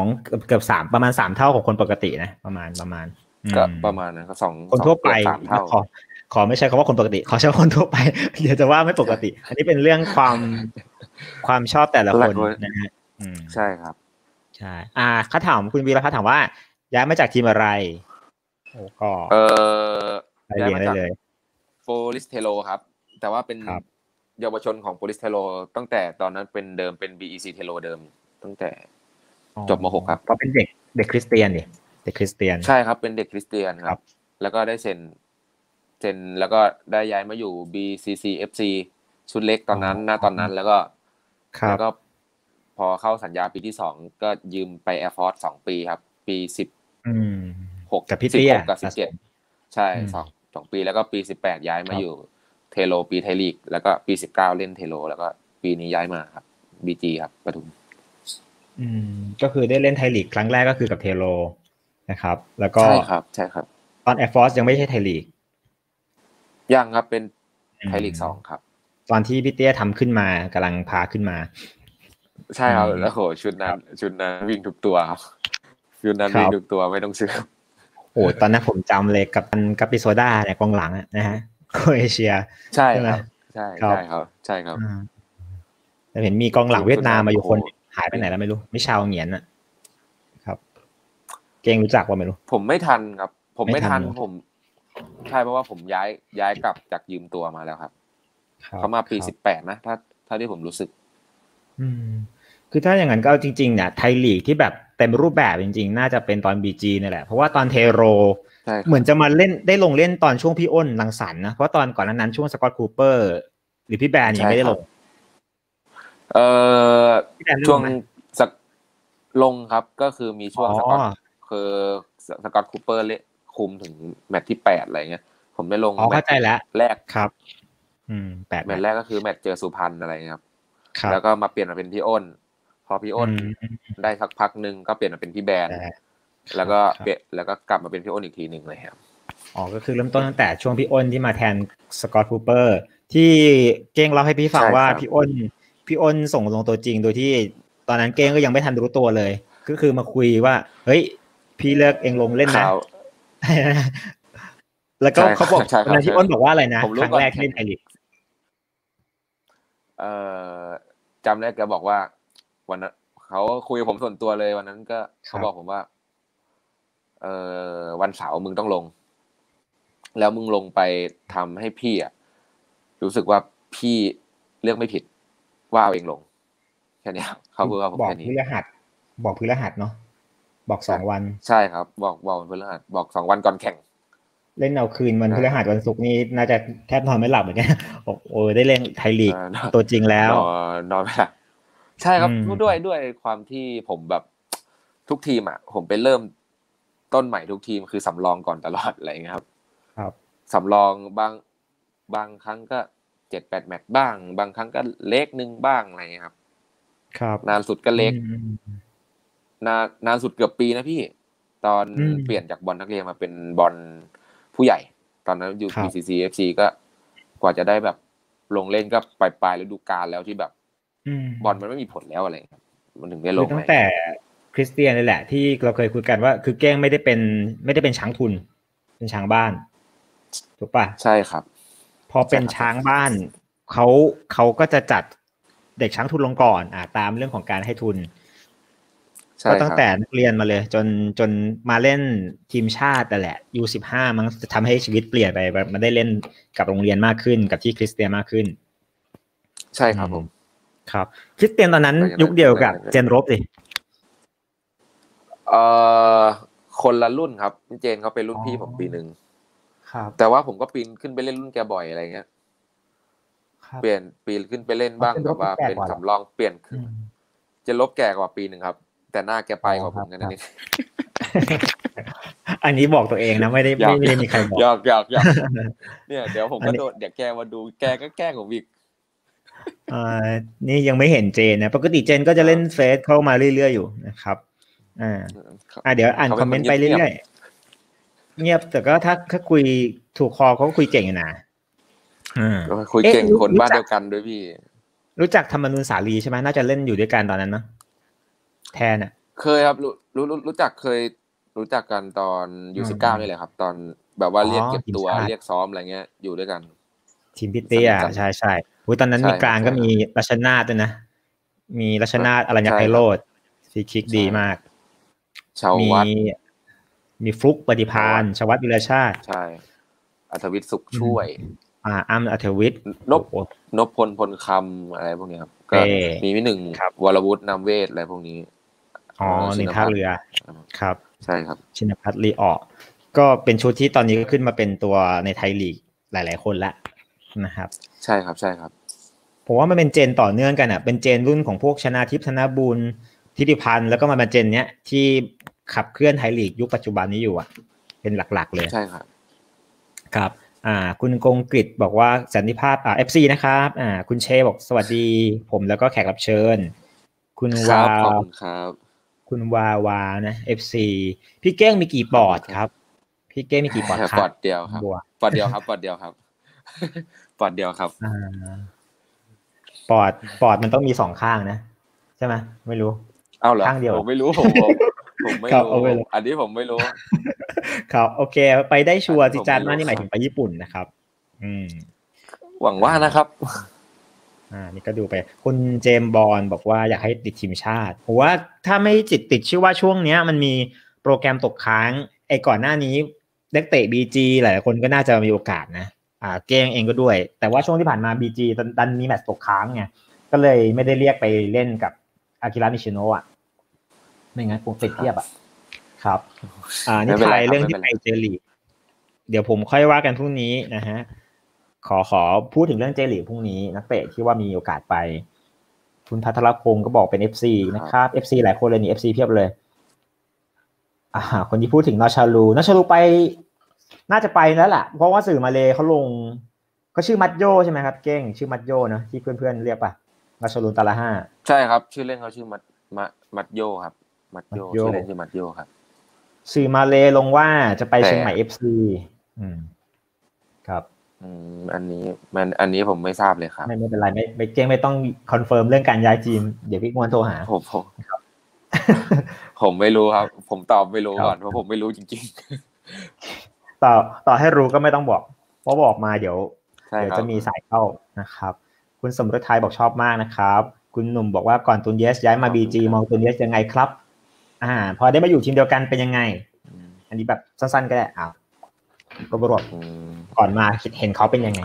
2 เกือบ3ประมาณ3 เท่าของคนปกตินะประมาณก็ประมาณนั้นก็2 คนทั่วไป 3 เท่าขอไม่ใช่คำว่าคนปกติขอใช้คนทั่วไปเดี๋ยวจะว่าไม่ปกติอันนี้เป็นเรื่องความชอบแต่ละคนนะฮะใช่ครับใช่เขาถามคุณวีรพัฒน์ถามว่าย้ายมาจากทีมอะไรโอ้ก็ย้ายมาจากโปลิสเทโลครับแต่ว่าเป็นเยาวชนของโปลิสเทโลตั้งแต่ตอนนั้นเป็นBEC เทโลเดิมตั้งแต่จบม.6 ครับก็เป็นเด็กคริสเตียนนี่เด็กคริสเตียนใช่ครับเป็นเด็กคริสเตียนครับแล้วก็ได้เซ็นแล้วก็ได้ย้ายมาอยู่ BCCFC ชุดเล็กตอนนั้นตอนนั้นแล้วก็พอเข้าสัญญาปีที่2ก็ยืมไป Air Force 2 ปีครับปี16 กับพี่เตี้ยกับ17ใช่2 ปีแล้วก็ปี18ย้ายมาอยู่เทโลปีไทยลีกแล้วก็ปี19เล่นเทโลแล้วก็ปีนี้ย้ายมาครับ BG ครับปทุมก็คือได้เล่นไทยลีกครั้งแรกก็คือกับเทโลนะครับแล้วก็ใช่ครับตอน Air Force ยังไม่ใช่ไทยลีกยังครับเป็นไทยลีก2ครับตอนที่พี่เตี้ยทำขึ้นมากำลังพาขึ้นมาใช่ครับแล้วโหชุดนั้นวิ่งทุกตัวครับชุดนั้นวิ่งทุกตัวไม่ต้องซื้อโอ้ตอนนั้นผมจำเลยกับปิโซดาเนี่ยกองหลังนะฮะโครเอเชียใช่ครับใช่ครับแต่เห็นมีกองหลังเวียดนามมาอยู่คนหายไปไหนแล้วไม่รู้ไม่ชาวเหงียนครับเก่งรู้จักว่าไม่รู้ผมไม่ทันครับผมไม่ทันผมใช่เพราะว่าผมย้ายกลับจากยืมตัวมาแล้วครับเขามาปี18นะถ้าที่ผมรู้สึกคือถ้าอย่างนั้นก็จริงๆเนี่ยไทยลีกที่แบบเต็มรูปแบบจริงๆน่าจะเป็นตอน BG นี่แหละเพราะว่าตอนเทโรเหมือนจะมาเล่นได้ลงเล่นตอนช่วงพี่อ้นรังสรรค์นะเพราะตอนก่อนนั้นช่วงสกอตคูเปอร์หรือพี่แบรนด์ยังไม่ได้ลงเอ่อช่วงพี่แดนได้ลงไหมสักลงครับก็คือมีช่อ๋อวงสกอตคือสกอตคูเปอร์เล่คุมถึงแมตช์ที่8อะไรเงี้ยผมได้ลงอ๋อแมตช์เข้าใจแล้วแรกครับ8 แมแมตช์ตช์แรกก็คือแมตช์เจอสุพรรณอะไรเงี้ยครับครับแล้วก็มาเปลี่ยนมาเป็นพี่อ้นพอพี่อือ้นมได้สักพักหนึ่งก็เปลี่ยนมาเป็นพี่แบนแต่คแล้วก็รับครับเปลี่ยนแล้วก็กลับมาเป็นพี่อ้นอีกทีหนึ่งเลยครับอ๋อก็คือเริ่มต้นตั้งแต่ช่วงพี่อ้นที่มาแทนสกอตต์คูเปอร์ที่เก้งเล่าให้พี่ฟังว่าใช่ครับพี่อ้นส่งลงตัวจริงโดยที่ตอนนั้นเก้งก็ยังไม่ทันรู้ตัวเลยก็คือมาคุยว่าเฮ้ยพี่เลิกเองลงเล่นนะข่าวแล้วก็ใช่คเขาบอกรับใช่วันครับใช่ครับนั้นพี่อ้นบอกว่าอะไรนะผมรู้ครั้งแรกที่ก่อนแข่งเล่นไทยลีกเอ่อจำได้แกบอกว่าวันนั้นเขาคุยกับผมส่วนตัวเลยวันนั้นก็เขาบอกผมว่าวันเสาร์มึงต้องลงแล้วมึงลงไปทำให้พี่อ่ะรู้สึกว่าพี่เลือกไม่ผิดว่าเอาเองลงแค่นี้ครับเขาพูดว่าผมบอกแค่นี้พฤหัสบอกพฤหัสเนาะบอกใช่ 2 วันใช่ครับบอกวันพฤหัสบอก2 วันก่อนแข่งเล่นเอาคืนวันพฤหัสใช่ครับวันศุกร์นี่น่าจะแทบนอนไม่หลับเหมือนกันโอ้ได้เล่นไทยลีกนอนตัวจริงแล้วนอนไม่หลับใช่ครับอืมด้วยความที่ผมแบบทุกทีมอ่ะผมไปเริ่มต้นใหม่ทุกทีมคือสำรองก่อนตลอดอะไรเงี้ยครับครับสำรองบางครั้งก็7-8แมตช์บ้างบางครั้งก็เล็กนึงบ้างอะไรเงี้ยครับครับนานสุดก็อืเล็กมนานสุดเกือบปีนะพี่ตอนอืมเปลี่ยนจากบอลนักเรียนมาเป็นบอลผู้ใหญ่ตอนนั้นอยู่ครับ BCC FC ก็กว่าจะได้แบบลงเล่นก็ปลายฤดูกาลแล้วที่แบบอืมบอลมันไม่มีผลแล้วอะไรครับมันถึงได้ลงอะไรคือตั้งแต่คริสเตียนเลยแหละที่เราเคยคุยกันว่าคือแก้งไม่ได้เป็นช้างทุนเป็นช้างบ้านถูกปะใช่ครับพอเป็นใช่ครับช้างบ้านเขาเขาก็จะจัดเด็กช้างทุนลงก่อนตามเรื่องของการให้ทุนก็ใช่ครับตั้งแต่นักเรียนมาเลยจนมาเล่นทีมชาติแต่แหละU15มั้งจะทำให้ชีวิตเปลี่ยนไปแบบมันได้เล่นกับโรงเรียนมากขึ้นกับที่คริสเตียนมากขึ้นใช่ครับผมครับคริสเตียนตอนนั้นก็อย่างนั้นยุคเดียวกับเจนรบสิเอ่อคนละรุ่นครับเจนเขาเป็นรุ่นพี่ผมปีหนึ่งครับแต่ว่าผมก็ปีนขึ้นไปเล่นรุ่นแกบ่อยอะไรเงี้ยครับเปลี่ยนปีนขึ้นไปเล่นบ้างเจนรบแบบว่าเป็นแก่กว่าเหรอสำรองเปลี่ยนอืมจะลบแก่กว่าปีหนึ่งครับแต่หน้าแกไปอ๋อกว่าครับผมกันนั่นเองครับอันนี้บอกตัวเองนะไม่ได้หยอกไม่ได้มีใครบอกหยอกหยอกหยอกเนี่ยเดี๋ยวผมก็โดนเดี๋ยวแกมาดูแกก็แกล้งผมอีกอ่านี่ยังไม่เห็นเจนนะปกติเจนก็จะเล่นเฟซเข้ามาเรื่อยๆอยู่นะครับอ่าเดี๋ยวอ่านเขาเป็นคนคอมเมนต์ไปเงียบเรื่อยๆเงียบแต่ก็ถ้าคุยถูกคอเขาก็คุยเก่งอยู่นะคุยเอ๊ะเก่งคนรู้จักบ้านเดียวกันด้วยพี่ธรรมนูญสาลีใช่ไหมน่าจะเล่นอยู่ด้วยกันตอนนั้นเนาะแทนอ่ะเคยครับรู้จักเคยรู้จักกันตอนU19นี่แหละครับตอนแบบว่าอ๋อเรียกเก็บตัวทีมชาติเรียกซ้อมอะไรเงี้ยอยู่ด้วยกันทีมพิเตียสนิทกันใช่ใช่โอ้ยตอนนั้นใช่มีกลางก็มีครับใช่ครับรัชนาธิ์ด้วยนะมีรัชนาธิ์อรัญญไพใช่ครับโรจน์ฟรีคิกใช่ดีมากชาวมีวัดมีฟลุกปฏิชาววัดภาณชวัฒน์วิรชาติใช่อัธวิทย์สุขอืมช่วยอ้ำอัธวิทย์นพโอ้โหนพพลคำอะไรพวกนี้ครับก็เป้มีพี่หนึ่งครับวรวุฒินามเวทอะไรพวกนี้หนึ่งชินภัทรท่าเรือครับใช่ครับชินภัทรลีออกก็เป็นชุดที่ตอนนี้ก็ขึ้นมาเป็นตัวในไทยลีกหลายๆคนแล้วนะครับใช่ครับใช่ครับผมว่ามันเป็นเจนต่อเนื่องกันเป็นเจนรุ่นของพวกชนาทิพย์ธนบุญทิติพันธ์แล้วก็มาเป็นเจนเนี้ยที่ขับเคลื่อนไทยลีกยุคปัจจุบันนี้อยู่เป็นหลักๆเลยใช่ครับครับคุณกงกฤษบอกว่าสันติภาพFC นะครับคุณเชบอกสวัสดีผมแล้วก็แขกรับเชิญคุณครัวาบขอบคุณครับคุณวาวานะ FC พี่เก้งมีกี่ปอดครับพี่เก้งมีกี่ปอดคปรับอดเดียวครับบัวปอดเดียวครับปอดเดียวครับปอดเดียวครับอ่าปอดมันต้องมี2ข้างนะใช่ไหมไม่รู้เอาเหรอข้างเดียวผมไม่รู้ผมไม่ครับรู้เอาไปเลยอันนี้ผมไม่รู้ครับโอเคไปได้อัชัวร์นนี้ผมไม่สิจานมารู้ครับนี่หมายถึงไปญี่ปุ่นนะครับอืมหวังอ่ว่านะครับา นี่ก็ดูไปคุณเจมส์บอลบอกว่าอยากให้ติดทีมชาติผมว่าถ้าไม่ติดชื่อว่าช่วงเนี้ยมันมีโปรแกรมตกค้างก่อนหน้านี้นักเตะบีจีหลายคนก็น่าจะมีโอกาสนะเก้งเองก็ด้วยแต่ว่าช่วงที่ผ่านมาบีจีดันมีแมตช์ตกค้างไงก็เลยไม่ได้เรียกไปเล่นกับอากิระนิชิโนะไม่งั้นคงติดเทียบครับนี่ไทยเรื่องที่ไปเจลีกเดี๋ยวผมค่อยว่ากันพรุ่งนี้นะฮะขอพูดถึงเรื่องเจลีกพรุ่งนี้นักเตะที่ว่ามีโอกาสไปคุณภัทรพงศ์ก็บอกเป็น FC นะครับ FC หลายคนเลยนี่ FC เพียบเลยคนที่พูดถึงนอชาลูไปน่าจะไปแล้วแหละเพราะว่าสื่อมาเลเขาลงก็ชื่อมัดโยใช่ไหมครับเก้งชื่อมัดโยนะที่เพื่อนๆเรียกป่ะนอชาลูตาละห้าใช่ครับชื่อเล่นเขาชื่อมัดโยครับมัดโยชื่อเล่นชื่อมัดโยครับสื่อมาเลลงว่าจะไปเชียงใหม่ FC ครับอันนี้ผมไม่ทราบเลยครับไม่เป็นไรไม่เก้งไม่ต้องคอนเฟิร์มเรื่องการย้ายทีมเดี๋ยวพี่กวนโทรหาผมไม่รู้ครับผมตอบไม่รู้ก่อนเพราะผมไม่รู้จริงๆต่อให้รู้ก็ไม่ต้องบอกเพราะบอกมาเดี๋ยวจะมีสายเข้านะครับคุณสมฤทัยบอกชอบมากนะครับคุณหนุ่มบอกว่าก่อนตุนเยสย้ายมา BG มองตุนเยสยังไงครับพอได้มาอยู่ทีมเดียวกันเป็นยังไงอันนี้แบบสั้นๆก็ได้ก็บอกก่อนมาเห็นเขาเป็นยังไง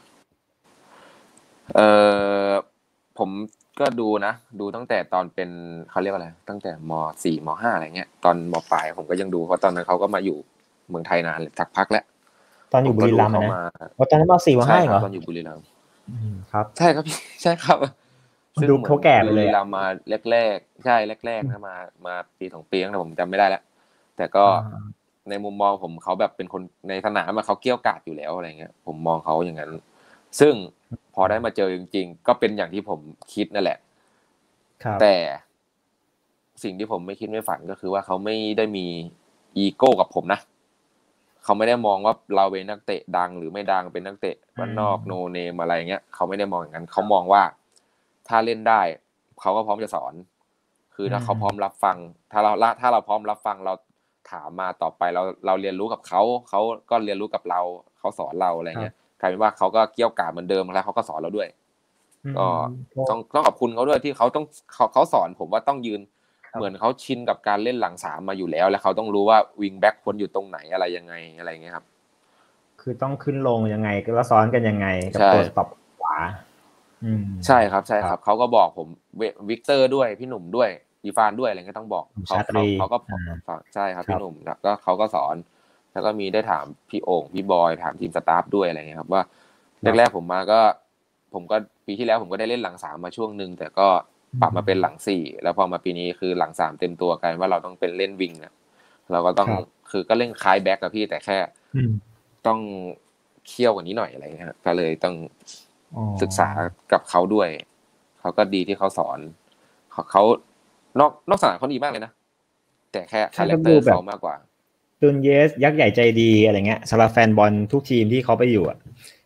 ผมก็ดูตั้งแต่ตอนเป็นเขาเรียกอะไรตั้งแต่ม.4 ม.5 อะไรเงี้ยตอนม.ปลายผมก็ยังดูเพราะตอนนั้นเขาก็มาอยู่เมืองไทยนานสักพักแล้วตอนอยู่บุรีรัมย์นะตอนนั้นม.4 ม.5 เหรอตอนอยู่บุรีรัมย์ครับใช่ครับพี่ใช่ครับดูเขาแก่ไปเลยบุรีรัมย์มาแรกๆใช่แรกๆนะมาปี2ปีนะผมจำไม่ได้แล้วแต่ก็ในมุมมองผมเขาแบบเป็นคนในสนามเขาเกี้ยวกาดอยู่แล้วอะไรเงี้ยผมมองเขาอย่างนั้นซึ่งพอได้มาเจอจริงๆก็เป็นอย่างที่ผมคิดนั่นแหละแต่สิ่งที่ผมไม่คิดไม่ฝันก็คือว่าเขาไม่ได้มีอีโก้กับผมนะเขาไม่ได้มองว่าเราเป็นนักเตะดังหรือไม่ดังเป็นนักเตะบ้านนอกโนเนมอะไรเงี้ยเขาไม่ได้มองอย่างนั้นเขามองว่าถ้าเล่นได้เขาก็พร้อมจะสอนคือถ้าเขาพร้อมรับฟังถ้าเราพร้อมรับฟังเราถามมาต่อไปเราเรียนรู้กับเขาก็เรียนรู้กับเราเขาสอนเราอะไรเงี้ยกลายเป็นว่าเขาก็เกี้ยวกาดเหมือนเดิมแล้วเขาก็สอนเราด้วยก็ต้องขอบคุณเขาด้วยที่เขาสอนผมว่าต้องยืนเหมือนเขาชินกับการเล่นหลังสามมาอยู่แล้วเขาต้องรู้ว่าวิงแบ็คควรอยู่ตรงไหนอะไรยังไงอะไรเงี้ยครับคือต้องขึ้นลงยังไงแล้วซ้อนกันยังไงกับตัวสต็อปขวาใช่ครับเขาก็บอกผมวิกเตอร์ด้วยพี่หนุ่มด้วยอีฟานด้วยอะไรเงี้ยต้องบอกเขาก็ใช่ครับพี่หนุ่มแล้วก็เขาก็สอนแล้วก็มีได้ถามพี่โอ่งพี่บอยถามทีมสตาฟด้วยอะไรเงี้ยครับว่าแรกๆผมก็ปีที่แล้วผมก็ได้เล่นหลัง3มาช่วงนึงแต่ก็ปรับมาเป็นหลัง4แล้วพอมาปีนี้คือหลัง3เต็มตัวกันว่าเราต้องเป็นเล่นวิงอ่ะเราก็ต้องคือก็เล่นคล้ายแบ็คกับพี่แต่แค่ต้องเคี่ยวกว่านี้หน่อยอะไรเงี้ยก็เลยต้องศึกษากับเขาด้วยเขาก็ดีที่เขาสอนเขานอกสนามเขาดีมากเลยนะแต่แค่คาแรคเตอร์เขามากกว่าตุนเยสยักษ์ใหญ่ใจดีอะไรเงี้ยสำหรับแฟนบอลทุกทีมที่เขาไปอยู่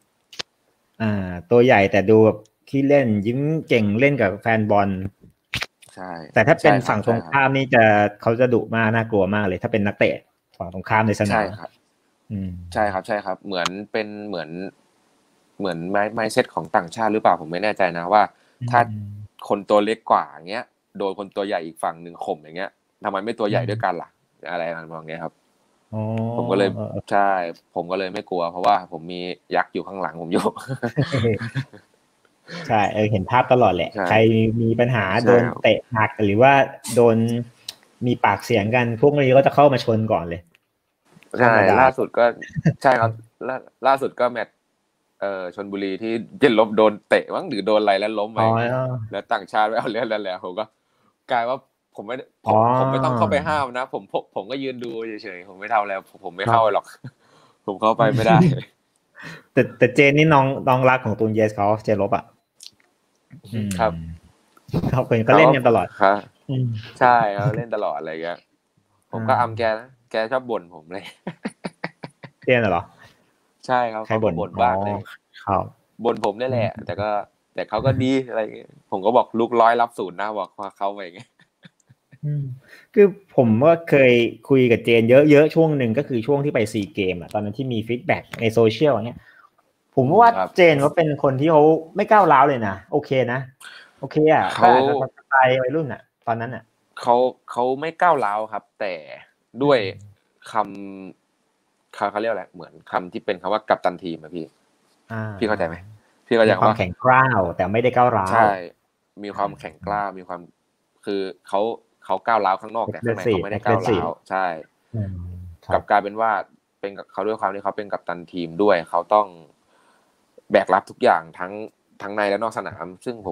ตัวใหญ่แต่ดูแบบขี้เล่นยิ้มเก่งเล่นกับแฟนบอลใช่แต่ถ้าเป็นฝั่งตรงข้ามนี่เขาจะดุมากน่ากลัวมากเลยถ้าเป็นนักเตะฝั่งตรงข้ามในสนามใช่ครับใช่ครับเหมือนไมซ์เซ็ตของต่างชาติหรือเปล่าผมไม่แน่ใจนะว่าถ้าคนตัวเล็กกว่าอย่างเงี้ยโดนคนตัวใหญ่อีกฝั่งนึงข่มอย่างเงี้ยทำไมไม่ตัวใหญ่ด้วยกันล่ะอะไรประมาณนี้ครับผมก็เลยใช่ผมก็เลยไม่กลัวเพราะว่าผมมียักษ์อยู่ข้างหลังผมอยู่ใช่เห็นภาพตลอดแหละใครมีปัญหาโดนเตะหักหรือว่าโดนมีปากเสียงกันพวกนี้ก็จะเข้ามาชนก่อนเลยใช่ล่าสุดก็ใช่ครับล่าสุดก็แมตช์ชลบุรีที่เจนลบโดนเตะมั้งหรือโดนอะไรแล้วล้มไปแล้วต่างชาติไปเอาเลือดแล้วผมก็กลายว่าผมไม่ต้องเข้าไปห้ามนะผมก็ยืนดูเฉยๆผมไม่ทำอะไรผมไม่เข้าหรอกผมเข้าไปไม่ได้แต่เจนนี่น้องรักของตูนเยสเขาเจนลบอ่ะครับเขาเป็นก็เล่นกันตลอดครับใช่เขาเล่นตลอดอะไรเงี้ยผมก็แกนะแกชอบบ่นผมเลยเจนเหรอใช่ครับเขาบ่นบ้างเลยบ่นผมนี่แหละแต่เขาก็ดีอะไรเงี้ยผมก็บอกลูก100รับ0นะบอกว่าเขาไปอย่างเงี้ยคือผมว่าเคยคุยกับเจนเยอะๆช่วงหนึ่งก็คือช่วงที่ไปซีเกมอ่ะตอนนั้นที่มีฟีดแบ็กในโซเชียลอย่างเงี้ยผมว่าเจนว่าเป็นคนที่เขาไม่ก้าวร้าวเลยนะโอเคนะโอเคอ่ะเขาสไตล์วัยรุ่นอ่ะตอนนั้นอ่ะเขาไม่ก้าวร้าวครับแต่ด้วยคำเขาเรียกอะไรเหมือนคำที่เป็นคำว่ากัปตันทีมอะพี่เข้าใจไหมพี่เข้าใจว่าแข็งกร้าวแต่ไม่ได้ก้าวร้าวใช่มีความแข็งกล้ามีความคือเขาก้าวร้าวข้างนอกแต่ข้างในเขาไม่ได้ก้าวร้าวใช่กลับกลายเป็นว่าเป็นเขาด้วยความที่เขาเป็นกัปตันทีมด้วยเขาต้องแบกรับทุกอย่างทั้งในและนอกสนามซึ่ง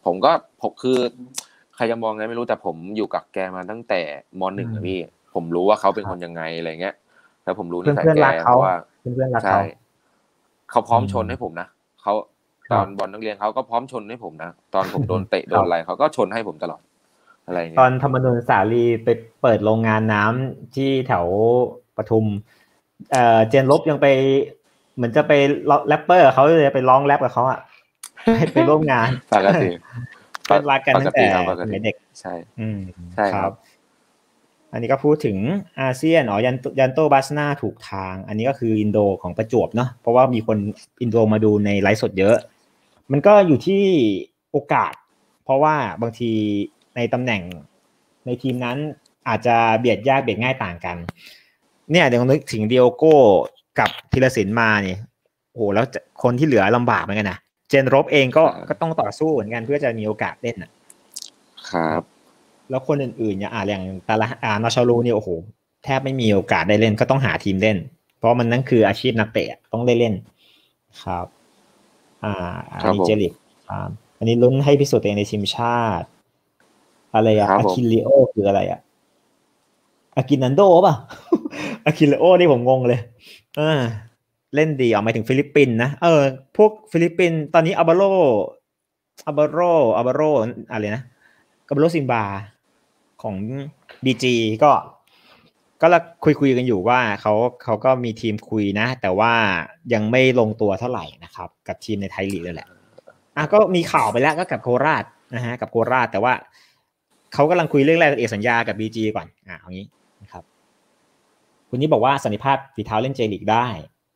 ผมคือใครจะมองไงไม่รู้แต่ผมอยู่กับแกมาตั้งแต่ม.1อ่ะพี่ผมรู้ว่าเขาเป็นคนยังไงอะไรเงี้ยแล้วผมรู้นิสัยแกเพราะว่าเพื่อนรักใช่เขาพร้อมชนให้ผมนะเขาตอนบอลนักเรียนเขาก็พร้อมชนให้ผมนะตอนผมโดนเตะโดนอะไรเขาก็ชนให้ผมตลอดอะไรตอเงี้ยนธรรมนูญสาลีไปเปิดโรงงานน้ำที่แถวปทุมเจนลบยังไปเหมือนจะไปแรปเปอร์เขาเลยไปร้องแรปกับเขาอ่ะไปร่วมงานปกติเพื่อนรักกันตั้งแต่สมัยเด็กใช่ใช่ครับอันนี้ก็พูดถึงอาเซียนยันโตบาสนาถูกทางอันนี้ก็คืออินโดของประจวบเนาะเพราะว่ามีคนอินโดมาดูในไลฟ์สดเยอะมันก็อยู่ที่โอกาสเพราะว่าบางทีในตำแหน่งในทีมนั้นอาจจะเบียดยากเบียดง่ายต่างกันเนี่ยเดี๋ยวนึกถึงดิโอโก้กับธีรศิลป์มาเนี่ยโอ้โหแล้วคนที่เหลือลำบากเหมือนกันนะเจนรบเองก็ต้องต่อสู้เหมือนกันเพื่อจะมีโอกาสเล่นครับแล้วคนอื่นๆอย่างตาละนาชาลูเนี่ยโอ้โหแทบไม่มีโอกาสได้เล่นก็ต้องหาทีมเล่นเพราะมันนั่นคืออาชีพนักเตะต้องได้เล่นครับอันนี้เจลิกอันนี้ลุ้นให้พิสูจน์ตัวเองในทีมชาติอะไรอาคิลิโอคืออะไรอากินันโดป่ะอาคิลิโอนี่ผมงงเลยเล่นดีหมายถึงฟิลิปปินส์นะพวกฟิลิปปินส์ตอนนี้อาบาโรอะไรนะกาบาโรซิมบาของ BG ก็คุยกันอยู่ว่าเขาก็มีทีมคุยนะแต่ว่ายังไม่ลงตัวเท่าไหร่นะครับกับทีมในไทยลีกเลยแหละก็มีข่าวไปแล้วก็กับโคราชนะฮะกับโคราชแต่ว่าเขากำลังคุยเรื่องรายละเอียดสัญญากับ BG ก่อนเอางี้นะครับคุณนี่บอกว่าสันนิภาพฝีเท้าเล่นเจลีกได้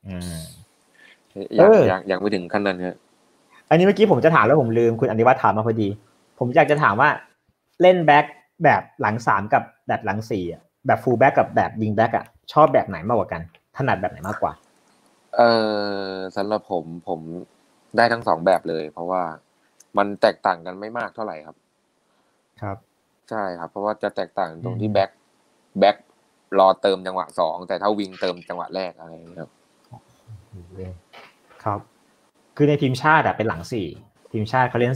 ยังไม่ถึงขั้นนั้นฮะอันนี้เมื่อกี้ผมจะถามแล้วผมลืมคุณอนิวัฒน์ถามมาพอดีผมอยากจะถามว่าเล่นแบ็คแบบหลัง3กับแบบหลัง4แบบฟูลแบ็คกับแบบวิงแบ็คชอบแบบไหนมากกว่ากันถนัดแบบไหนมากกว่าสำหรับผมได้ทั้ง2แบบเลยเพราะว่ามันแตกต่างกันไม่มากเท่าไหร่ครับใช่ครับเพราะว่าจะแตกต่างตรงที่แบ็ครอเติมจังหวะ2แต่ถ้าวิงเติมจังหวะแรกอะไรอย่างเงี้ยครับคือในทีมชาติเป็นหลัง4ทีมชาติเขาเล่น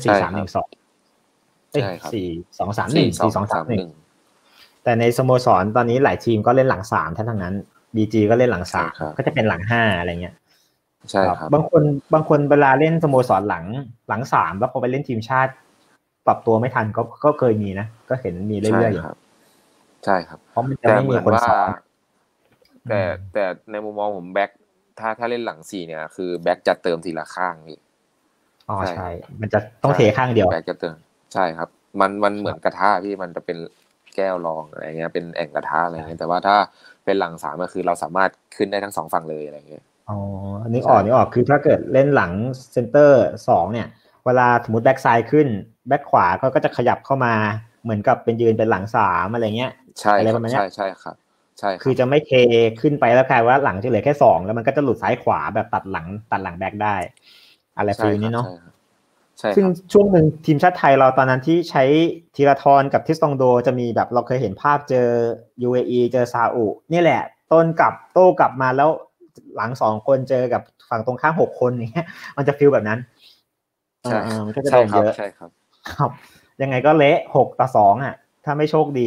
4-3-1-24-2-3-1แต่ในสโมสรตอนนี้หลายทีมก็เล่นหลัง3ทั้งนั้น BG ก็เล่นหลัง3ก็จะเป็นหลัง5อะไรเงี้ยใช่ครับบางคนเวลาเล่นสโมสรหลัง3แล้วพอไปเล่นทีมชาติปรับตัวไม่ทันก็เคยมีนะก็เห็นมีเรื่อยๆอยู่ใช่ครับเพราะมันจะไม่มีคนซ้อนแต่ในมุมมองผมแบ็คถ้าเล่นหลัง4เนี่ยคือแบ็คจะเติมทีละข้างนี่ใช่มันจะต้องเทข้างเดียวแบ็คจะเติมใช่ครับมันเหมือนกระทะพี่มันจะเป็นแก้วรองอะไรเงี้ยเป็นแอ่งกระทะอะไรเงี้ยแต่ว่าถ้าเป็นหลัง3ก็คือเราสามารถขึ้นได้ทั้ง2ฝั่งเลยอะไรเงี้ยนึกออกคือถ้าเกิดเล่นหลังเซนเตอร์2เนี่ยเวลาสมมติแบ็คซ้ายขึ้นแบ็คขวาก็จะขยับเข้ามาเหมือนกับเป็นยืนเป็นหลัง3อะไรเงี้ยอะไรประมาณนี้ใช่ครับใช่คือจะไม่เทขึ้นไปแล้วกลายว่าหลังจะเหลือแค่2แล้วมันก็จะหลุดซ้ายขวาแบบตัดหลังแบ็คได้อะไรฟีลนี้เนาะซึ่งช่วงหนึ่งทีมชาติไทยเราตอนนั้นที่ใช้ธีรทรกับทิสตองโดจะมีแบบเราเคยเห็นภาพเจอ UAE เจอซาอุนี่แหละโต้กลับมาแล้วหลัง2คนเจอกับฝั่งตรงข้าม6คนอย่างเงี้ยมันจะฟีลแบบนั้นมันก็จะโดนเยอะใช่ครับยังไงก็เละ6-2ถ้าไม่โชคดี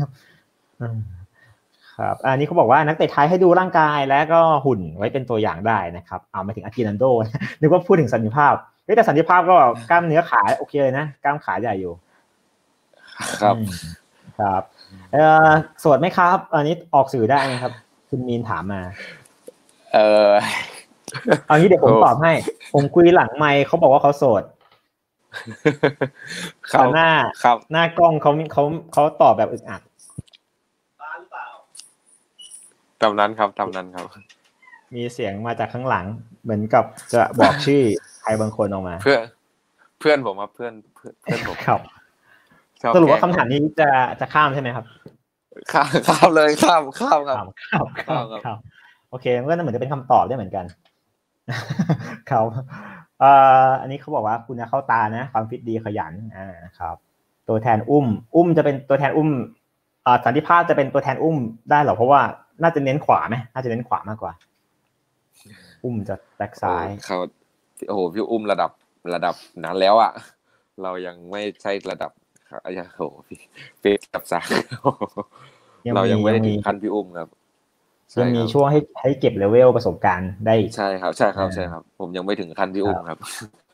ครับอันนี้เขาบอกว่านักเตะไทยให้ดูร่างกายและก็หุ่นไว้เป็นตัวอย่างได้นะครับเอามาถึงอากินันโดนึกว่าพูดถึงสันนิภาพแต่สันนิภาพก็กล้ามเนื้อขาโอเคเลยนะกล้ามขาใหญ่อยู่ครับโสดไหมครับอันนี้ออกสื่อได้ไหมครับคุณมีนถามมาเอางี้เดี๋ยวผมตอบให้ผมคุยหลังไมค์เขาบอกว่าเขาโสดหน้ากล้องเขาตอบแบบอึกอักตามนั้นครับมีเสียงมาจากข้างหลังเหมือนกับจะบอกชื่อใครบางคนออกมาเพื่อนผมครับเพื่อนผมครับสรุปว่าคำถามนี้จะข้ามใช่ไหมครับข้ามเลยข้ามครับโอเคมันก็เหมือนจะเป็นคำตอบได้เหมือนกันครับอันนี้เขาบอกว่าคุณเข้าตานะความฟิตดีขยันครับตัวแทนอุ้มจะเป็นตัวแทนอุ้มสันติภาพจะเป็นตัวแทนอุ้มได้หรอเพราะว่าน่าจะเน้นขวาไหมน่าจะเน้นขวามากกว่าอุ้มจะแบ็คซ้ายเขาโอ้โหพี่อุ้มระดับนั้นแล้วเรายังไม่ใช่ระดับยังโหพี่กับสาเรายังไม่ได้ถึงขั้นพี่อุ้มครับยังมีช่วงให้เก็บเลเวลประสบการณ์ได้ใช่ครับผมยังไม่ถึงขั้นพี่อุ้มครับ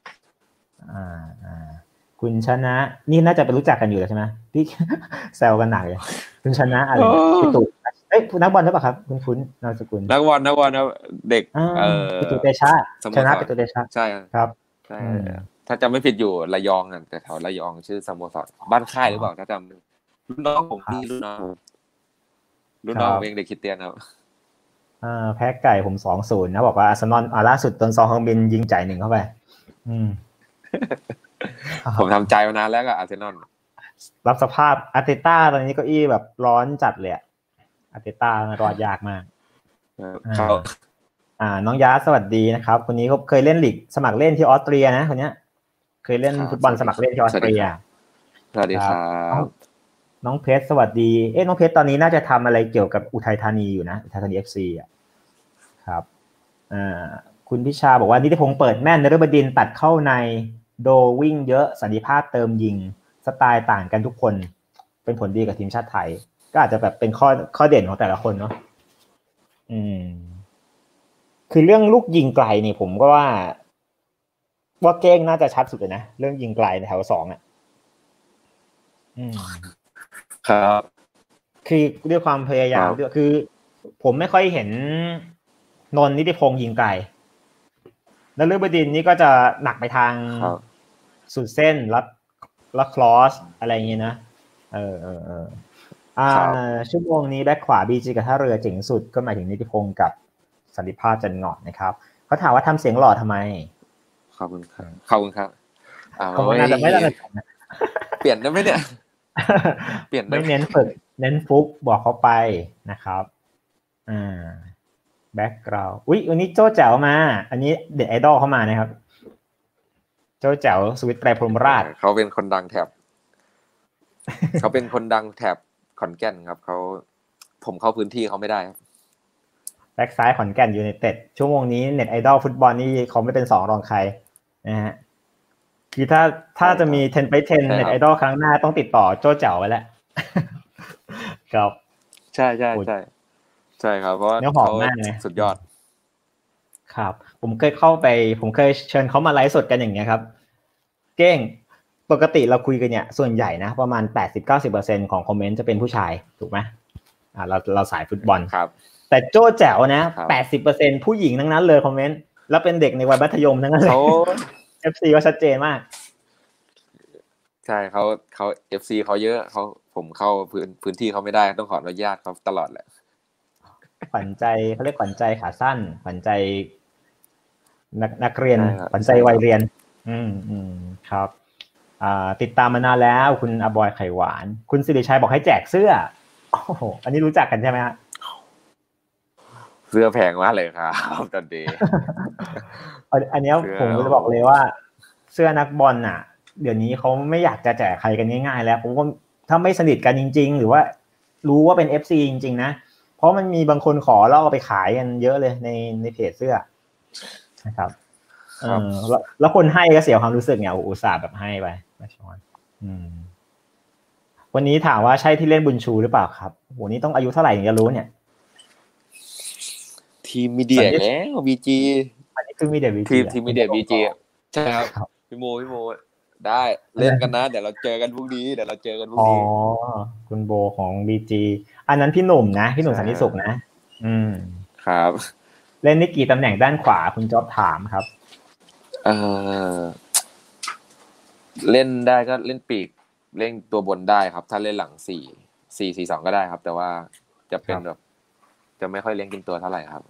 คุณชนะนี่น่าจะเป็นรู้จักกันอยู่แล้วใช่ไหมพี่แซวกันหนักเลยคุณชนะอะไรพี่ตู่นักบอลหรือเปล่าครับคุณนามสกุลนักบอลนะเด็กพี่ตู่เตชะชนะพี่ตู่เตชะใช่ครับใช่ถ้าจำไม่ผิดอยู่ระยองแต่แถวระยองชื่อสโมสรบ้านค่ายหรือเปล่าถ้าจำรุ่นน้องผมพี่รุ่นน้องเองเด็กคริสเตียนครับแพ้ไก่ผม 2-0 นะบอกว่าอาร์เซนอลล่าสุดตอนซองเฮงบินยิงจ่าย1เข้าไปผมทำใจมานานแล้วกับอาร์เซนอลรับสภาพอาร์เตต้าตอนนี้ก็แบบร้อนจัดเลยอาร์เตต้ารอดยากมากน้องยาสวัสดีนะครับคนนี้เขาเคยเล่นลีกสมัครเล่นที่ออสเตรียนะคนนี้เคยเล่นฟุตบอลสมัครเล่นที่ออสเตรียสวัสดีครับน้องเพชรสวัสดีน้องเพชรตอนนี้น่าจะทำอะไรเกี่ยวกับอุทัยธานีอยู่นะอุทัยธานี FC ครับคุณพิชาบอกว่านิติพงษ์เปิดแม่นนฤบดินตัดเข้าในโดวิ่งเยอะสันติภาพเติมยิงสไตล์ต่างกันทุกคนเป็นผลดีกับทีมชาติไทยก็อาจจะแบบเป็นข้อเด่นของแต่ละคนเนาะคือเรื่องลูกยิงไกลนี่ผมก็ว่าเก้งน่าจะชัดสุดเลยนะเรื่องยิงไกลในแถว2 ครับคือด้วยความพยายามด้วยคือผมไม่ค่อยเห็นนนท์นิติพงษ์ยิงไกลแล้วฤบดินนี่ก็จะหนักไปทางสุดเส้นแล้วคลอสอะไรอย่างงี้นะชั่วโมงนี้แบ็คขวา BG กับท่าเรือเจ๋งสุดก็หมายถึงนิติพงษ์กับสันติภาพจันทร์เงาะนะครับเขาถามว่าทำเสียงหล่อทำไมขอบคุณครับก็น่าจะไม่ได้เปลี่ยนได้ไหมเนี่ยเปลี่ยนไม่เน้นฝึกเน้นฟุกบอกเขาไปนะครับแบ็คกราวด์วันนี้โจ้แจ๋วมาอันนี้เด็ดไอดอลเข้ามานะครับโจ้แจ๋วสวิตไตรพรหมราชเขาเป็นคนดังแถบขอนแก่นครับผมเข้าพื้นที่เขาไม่ได้ครับแบ็คซ้ายขอนแก่นยูไนเต็ดชั่วโมงนี้เน็ตไอดอลฟุตบอลนี่เขาไม่เป็น2รองใครนะฮะคือถ้าจะมี10 by 10เน็ตไอดอลครั้งหน้าต้องติดต่อโจ้แจ๋วไว้แล้วครับใช่ครับเพราะเนื้อหอมมากเลยสุดยอดครับผมเคยเชิญเขามาไลฟ์สดกันอย่างเงี้ยครับเก้งปกติเราคุยกันเนี่ยส่วนใหญ่นะประมาณ 80-90% ของคอมเมนต์จะเป็นผู้ชายถูกไหมเราสายฟุตบอลครับแต่โจ้แจ๋วนะ 80% ผู้หญิงทั้งนั้นเลยคอมเมนต์แล้วเป็นเด็กในวัยมัธยมทั้งนั้นเลย FC ก็ชัดเจนมากใช่เขา FC เขาเยอะผมเข้าพื้นที่เขาไม่ได้ต้องขออนุญาตเขาตลอดแหละขวัญใจเขาเรียกขวัญใจขาสั้นขวัญใจนักเรียนขวัญใจวัยเรียนครับติดตามมานานแล้วคุณอบอยไข่หวานคุณสิริชัยบอกให้แจกเสื้อโอ้โหอันนี้รู้จักกันใช่ไหมฮะเสื้อแพงมากเลยครับตอนนี้อันนี้ผมจะบอกเลยว่าเสื้อนักบอลน่ะเดี๋ยวนี้เขาไม่อยากจะแจกใครกันง่ายๆแล้วผมว่าถ้าไม่สนิทกันจริงๆหรือว่ารู้ว่าเป็น FC จริงๆนะเพราะมันมีบางคนขอแล้วเอาไปขายกันเยอะเลยในเพจเสื้อนะครับแล้วคนให้ก็เสียความรู้สึกเนี่ยอุตส่าห์แบบให้ไปมาช้อนวันนี้ถามว่าใช่ที่เล่นบุญชูหรือเปล่าครับโหนี่ต้องอายุเท่าไหร่ถึงจะรู้เนี่ยทีมมีเดียแล้ว BG อันนี้คือมีเดีย BG ทีมมีเดีย BG ใช่ครับพี่โมได้เล่นกันนะเดี๋ยวเราเจอกันพรุ่งนี้คุณโบของ BG อันนั้นพี่หนุ่มนะพี่หนุ่มสันติสุขนะครับเล่นได้กี่ตำแหน่งด้านขวาคุณจ๊อบถามครับเล่นได้ก็เล่นปีกเล่นตัวบนได้ครับถ้าเล่นหลัง4-4-2ก็ได้ครับแต่ว่าจะเป็นแบบจะไม่ค่อยเลี้ยงกินตัวเท่าไหร่ครับ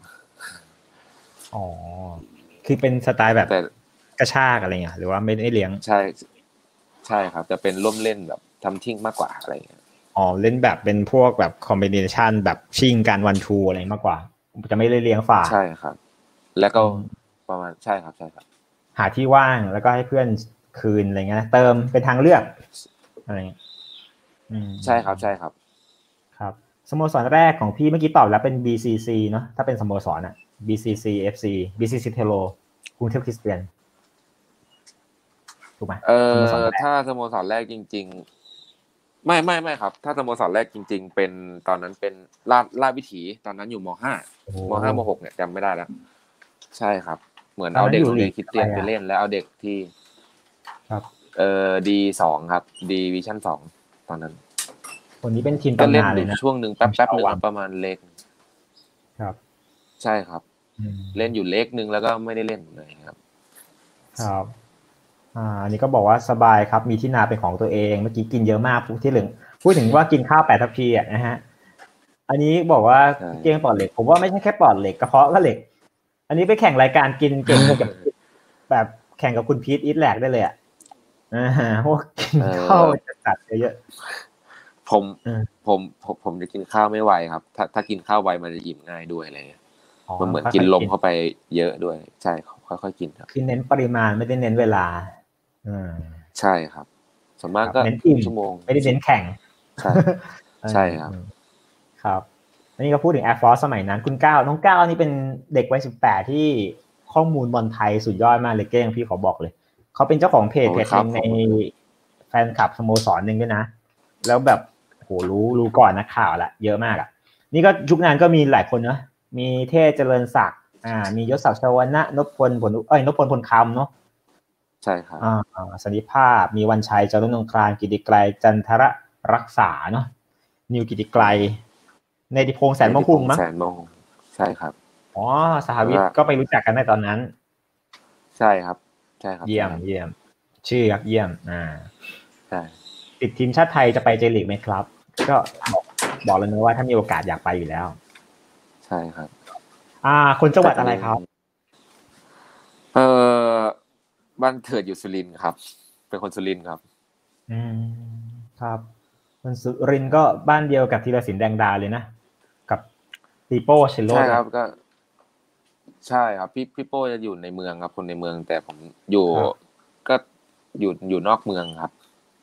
คือเป็นสไตล์แบบกระชากอะไรเงี้ยหรือว่าไม่ได้เลี้ยงใช่ครับจะเป็นร่วมเล่นแบบทำทิ้งมากกว่าอะไรเงี้ยเล่นแบบเป็นพวกแบบคอมบิเนชันแบบชิงการวันทูอะไรมากกว่าจะไม่ได้เลี้ยงฝ่าใช่ครับแล้วก็ประมาณใช่ครับหาที่ว่างแล้วก็ให้เพื่อนคืนอะไรเงี้ยเติมเป็นทางเลือกอะไรเงี้ยใช่ครับครับสโมสรแรกของพี่เมื่อกี้ตอบแล้วเป็น BCC เนาะถ้าเป็นสโมสรอ่ะ BCC FC BCC เทโลกรุงเทพคริสเตียนถูกไหมสโมสรแรกถ้าสโมสรแรกจริงๆไม่ครับถ้าสโมสรแรกจริงๆเป็นตอนนั้นเป็นลาดวิถีตอนนั้นอยู่ม.5 ม.6เนี่ยจำไม่ได้แล้วใช่ครับเหมือนเอาเด็กโรงเรียนคริสเตียนไปเล่นแล้วเอาเด็กที่ครับ D2ครับDivision 2ตอนนั้นคนนี้เป็นทีมก็ตำเล่นนานอยู่เลยนะช่วงนึงแป๊บๆนึงประมาณเล็กครับใช่ครับเล่นอยู่เล็กนึงแล้วก็ไม่ได้เล่นเลยครับครับอันนี้ก็บอกว่าสบายครับมีที่นาเป็นของตัวเองเมื่อกี้กินเยอะมากพูดถึงว่ากินข้าว8 ทัพพีอ่ะนะฮะอันนี้บอกว่าเก้งปอดเหล็กผมว่าไม่ใช่แค่ปอดเหล็กกระเพาะก็เหล็กอันนี้ไปแข่งรายการกินเก่งกับแบบแข่งกับคุณพีทอีทแลกได้เลยอ่ะพวกกินข้าวจัดเยอะผมจะกินข้าวไม่ไวครับถ้ากินข้าวไวมันจะอิ่มง่ายด้วยอะไรเงี้ยมันเหมือนกินลมเข้าไปเยอะด้วยใช่ค่อยๆกินครับคือเน้นปริมาณไม่ได้เน้นเวลาใช่ครับส่วนมากก็ชั่วโมงไม่ได้เน้นแข่งใช่ครับครับอันนี้ก็พูดถึง Air Force สมัยนั้นคุณก้าวน้องก้าวนี่เป็นเด็กวัย18ที่ข้อมูลบอลไทยสุดยอดมากเลยเก้งพี่ขอบอกเลยเขาเป็นเจ้าของเพจนึงในแฟนคลับสโมสรนึงด้วยนะแล้วแบบโหรู้ก่อนนักข่าวละเยอะมากอ่ะนี่ก็ยุคนั้นก็มีหลายคนเนาะมีเทพเจริญศักดิ์มียศศักดิ์ชวนะนพพลพลคำเนาะใช่ครับสันติภาพมีวันชัยจารุนงคลานกิติไกรจันทรรักษาเนาะนิวกิติไกรเนติพงษ์แสนมงคุงมั้งใช่ครับสหวิทย์ก็ไปรู้จักกันในตอนนั้นใช่ครับเยี่ยมชื่อครับเยี่ยมใช่ติดทีมชาติไทยจะไปเจลีกไหมครับก็บอกเลยนะว่าถ้ามีโอกาสอยากไปอยู่แล้วใช่ครับคนจังหวัดอะไรครับบ้านเกิดอยู่สุรินทร์ครับเป็นคนสุรินทร์ครับครับคนสุรินทร์ก็บ้านเดียวกับธีรศิลป์แดงดาเลยนะกับปีโป้เชลโลใช่ครับก็ใช่ครับพี่โป้จะอยู่ในเมืองครับคนในเมืองแต่ผมอยู่ก็อยู่นอกเมืองครับ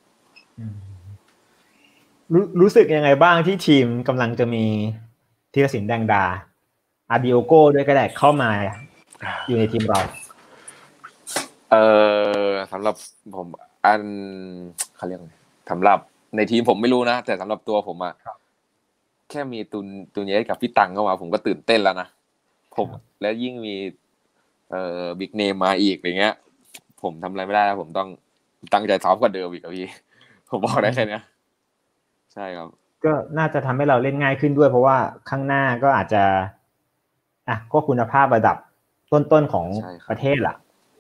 รู้สึกยังไงบ้างที่ทีมกำลังจะมีธีรศิลป์แดงดาอาดิโอโก้ด้วยก็ได้เข้ามาอยู่ในทีมเราสำหรับผมเขาเรียกสำหรับในทีมผมไม่รู้นะแต่สำหรับตัวผมอะแค่มีตุนเยสกับพี่ตังเข้ามาผมก็ตื่นเต้นแล้วนะผมแล้วยิ่งมีบิ๊กเนมมาอีกอย่างเงี้ยผมทำอะไรไม่ได้แล้วผมต้องตั้งใจซ้อมกว่าเดิมอีกครับพี่ผมบอกได้แค่นี้ใช่ครับก็น่าจะทำให้เราเล่นง่ายขึ้นด้วยเพราะว่าข้างหน้าก็อาจจะก็คุณภาพระดับต้นของประเทศล่ะ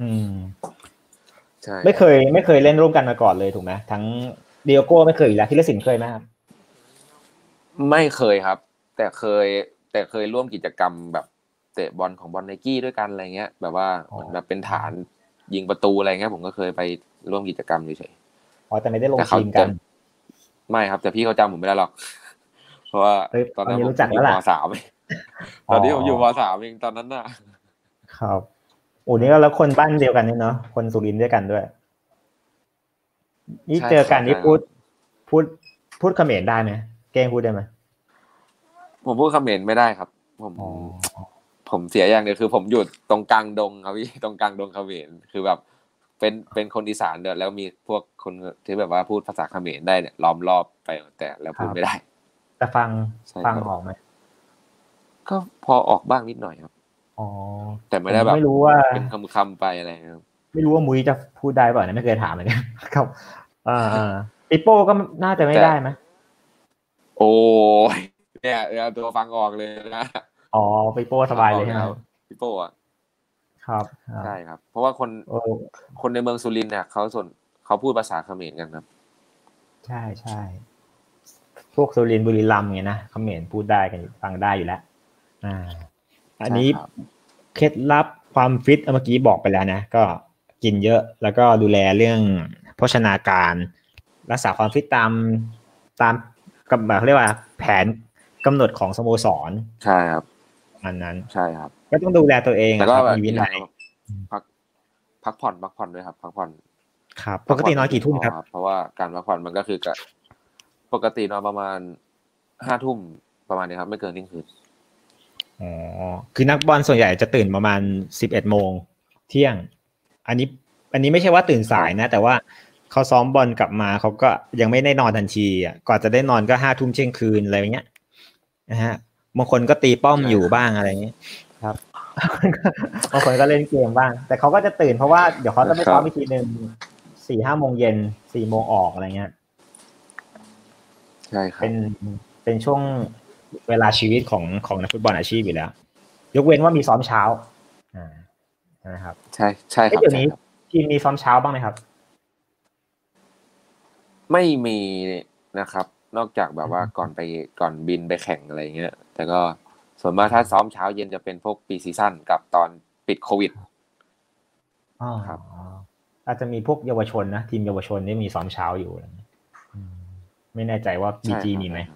ใช่ไม่เคยเล่นร่วมกันมาก่อนเลยถูกไหมทั้งดิโอโก้ไม่เคยอยู่แล้วธีรศิลป์เคยไหมครับไม่เคยครับแต่เคยร่วมกิจกรรมแบบเตะบอลของบอลไนกี้ด้วยกันอะไรเงี้ยแบบว่าเหมือนแบบเป็นฐานยิงประตูอะไรเงี้ยผมก็เคยไปร่วมกิจกรรมเฉยๆแต่ไม่ได้ลงทีมกันไม่ครับแต่พี่เขาจำผมไม่ได้หรอกเพราะว่าตอนนั้นผมอยู่ม.3 ตอนนี้ผมอยู่ม.3 เองตอนนั้นน่ะครับนี่ก็แล้วคนบ้านเดียวกันนี่เนาะคนสุรินทร์ด้วยกันด้วยนี่เจอกันนี่พูดเขมรได้ไหมเก้งพูดได้ไหมผมพูดเขมรไม่ได้ครับผมเสียอย่างเดียวคือผมอยู่ตรงกลางดงครับพี่ตรงกลางดงเขมรคือแบบเป็นคนอีสานเด้อแล้วมีพวกคนที่แบบว่าพูดภาษาเขมรได้เนี่ยล้อมรอบไปแต่แล้วพูดไม่ได้แต่ฟังออกไหมก็พอออกบ้างนิดหน่อยครับแต่ไม่ได้แบบไม่รู้ว่าเป็นคำไปอะไรครับไม่รู้ว่ามุ้ยจะพูดได้เปล่านะไม่เคยถามเหมือนกันครับปิโป้ก็น่าจะไม่ได้ไหมโอ้ยเนี่ยตัวฟังออกเลยนะปิโป้สบายเลยใช่ไหมปิโป้อ่ะครับใช่ครับเพราะว่าคนในเมืองสุรินทร์เนี่ยเขาพูดภาษาเขมรกันครับใช่พวกสุรินทร์บุรีรัมย์ไงนะเขมรพูดได้กันฟังได้อยู่แล้วอันนี้เคล็ดลับความฟิตเมื่อกี้บอกไปแล้วนะก็กินเยอะแล้วก็ดูแลเรื่องโภชนาการรักษาความฟิตตามกับแบบเขาเรียกว่าแผนกำหนดของสโมสรใช่ครับอันนั้นใช่ครับก็ต้องดูแลตัวเองแล้วก็มีวินัยพักผ่อนด้วยครับพักผ่อนครับปกตินอนกี่ทุ่มครับเพราะว่าการพักผ่อนมันก็คือปกตินอนประมาณ5 ทุ่มประมาณนี้ครับไม่เกินเที่ยงคืนคือนักบอลส่วนใหญ่จะตื่นประมาณ11 โมงเที่ยงอันนี้อันนี้ไม่ใช่ว่าตื่นสายนะแต่ว่าเขาซ้อมบอลกลับมาเขาก็ยังไม่ได้นอนทันทีอ่ะก่อนจะได้นอนก็5 ทุ่มเที่ยงคืนอะไรเงี้ยนะฮะบางคนก็ตีป้อมอยู่บ้างอะไรเงี้ยครับบางคนก็เล่นเกมบ้างแต่เขาก็จะตื่นเพราะว่าเดี๋ยวเขาจะไปซ้อมอีกทีนึง4-5 โมงเย็น4 โมงออกอะไรเงี้ยใช่ครับเป็นช่วงเวลาชีวิตของนักฟุตบอลอาชีพอยู่แล้วยกเว้นว่ามีซ้อมเช้านะครับใช่ครับเดี๋ยวนี้ทีมมีซ้อมเช้าบ้างไหมครับไม่มีนะครับนอกจากแบบว่าก่อนบินไปแข่งอะไรเงี้ยแต่ก็ส่วนมากถ้าซ้อมเช้าเย็นจะเป็นพวกปีซีซั่นกับตอนปิดโควิดครับอาจจะมีพวกเยาวชนนะทีมเยาวชนนี่มีซ้อมเช้าอยู่ไม่แน่ใจว่าบีจีมีไหม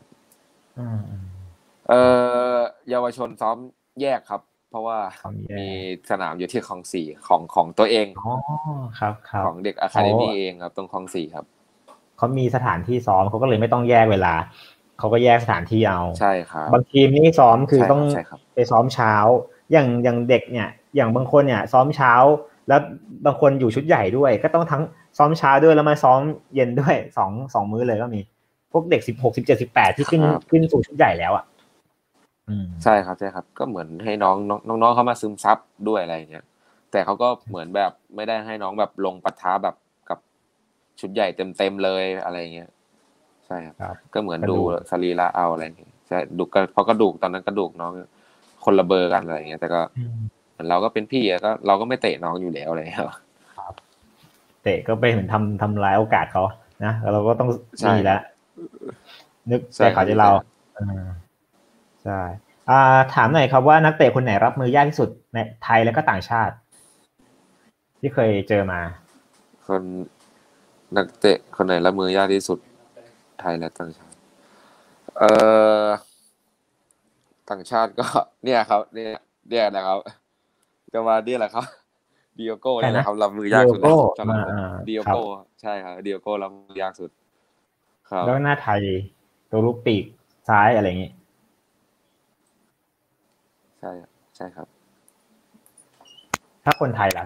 เยาวชนซ้อมแยกครับเพราะว่ามีสนามอยู่ที่คลอง4ของตัวเองครับของเด็กอะคาเดมี่เองครับตรงคลอง4ครับเขามีสถานที่ซ้อมเขาก็เลยไม่ต้องแยกเวลาเขาก็แยกสถานที่เอาใช่ครับบางทีมนี่ซ้อมคือต้องไปซ้อมเช้าอย่างเด็กเนี่ยอย่างบางคนเนี่ยซ้อมเช้าแล้วบางคนอยู่ชุดใหญ่ด้วยก็ต้องทั้งซ้อมเช้าด้วยแล้วมาซ้อมเย็นด้วย2 มื้อเลยก็มีพวกเด็ก16 17 18ที่ขึ้นสู่ชุดใหญ่แล้วอ่ะใช่ครับก็เหมือนให้น้องเขามาซึมซับด้วยอะไรอย่างเงี้ยแต่เขาก็เหมือนแบบไม่ได้ให้น้องแบบลงปะทะแบบกับชุดใหญ่เต็มเลยอะไรเงี้ยใช่ครับก็เหมือนดูสรีระเอาอะไรอย่างเงี้ยใช่ดูเพราะกระดูกตอนนั้นกระดูกน้องคนละเบอร์กันอะไรอย่างเงี้ยแต่ก็เหมือนเราก็เป็นพี่ก็เราก็ไม่เตะน้องอยู่แล้วอะไรครับเตะก็ไปเหมือนทำร้ายโอกาสเขานะเราก็ต้องดีแล้วนึกใจเขาจะเราใช่ถามหน่อยครับว่านักเตะคนไหนรับมือยากที่สุดในไทยและก็ต่างชาติที่เคยเจอมาคนนักเตะคนไหนรับมือยากที่สุดไทยและต่างชาติต่างชาติก็เนี่ยครับเนี่ยนะครับจะมาเนี่ยแหละครับดิโอโก้เนี่ยแหละครับรับมือยากสุดแล้วสำหรับผมดิโอโก้ใช่ครับดิโอโก้รับมือยากสุดครับแล้วหน้าไทยตัวลูกปีกซ้ายอะไรอย่างงี้ใช่ครับถ้าคนไทยล่ะ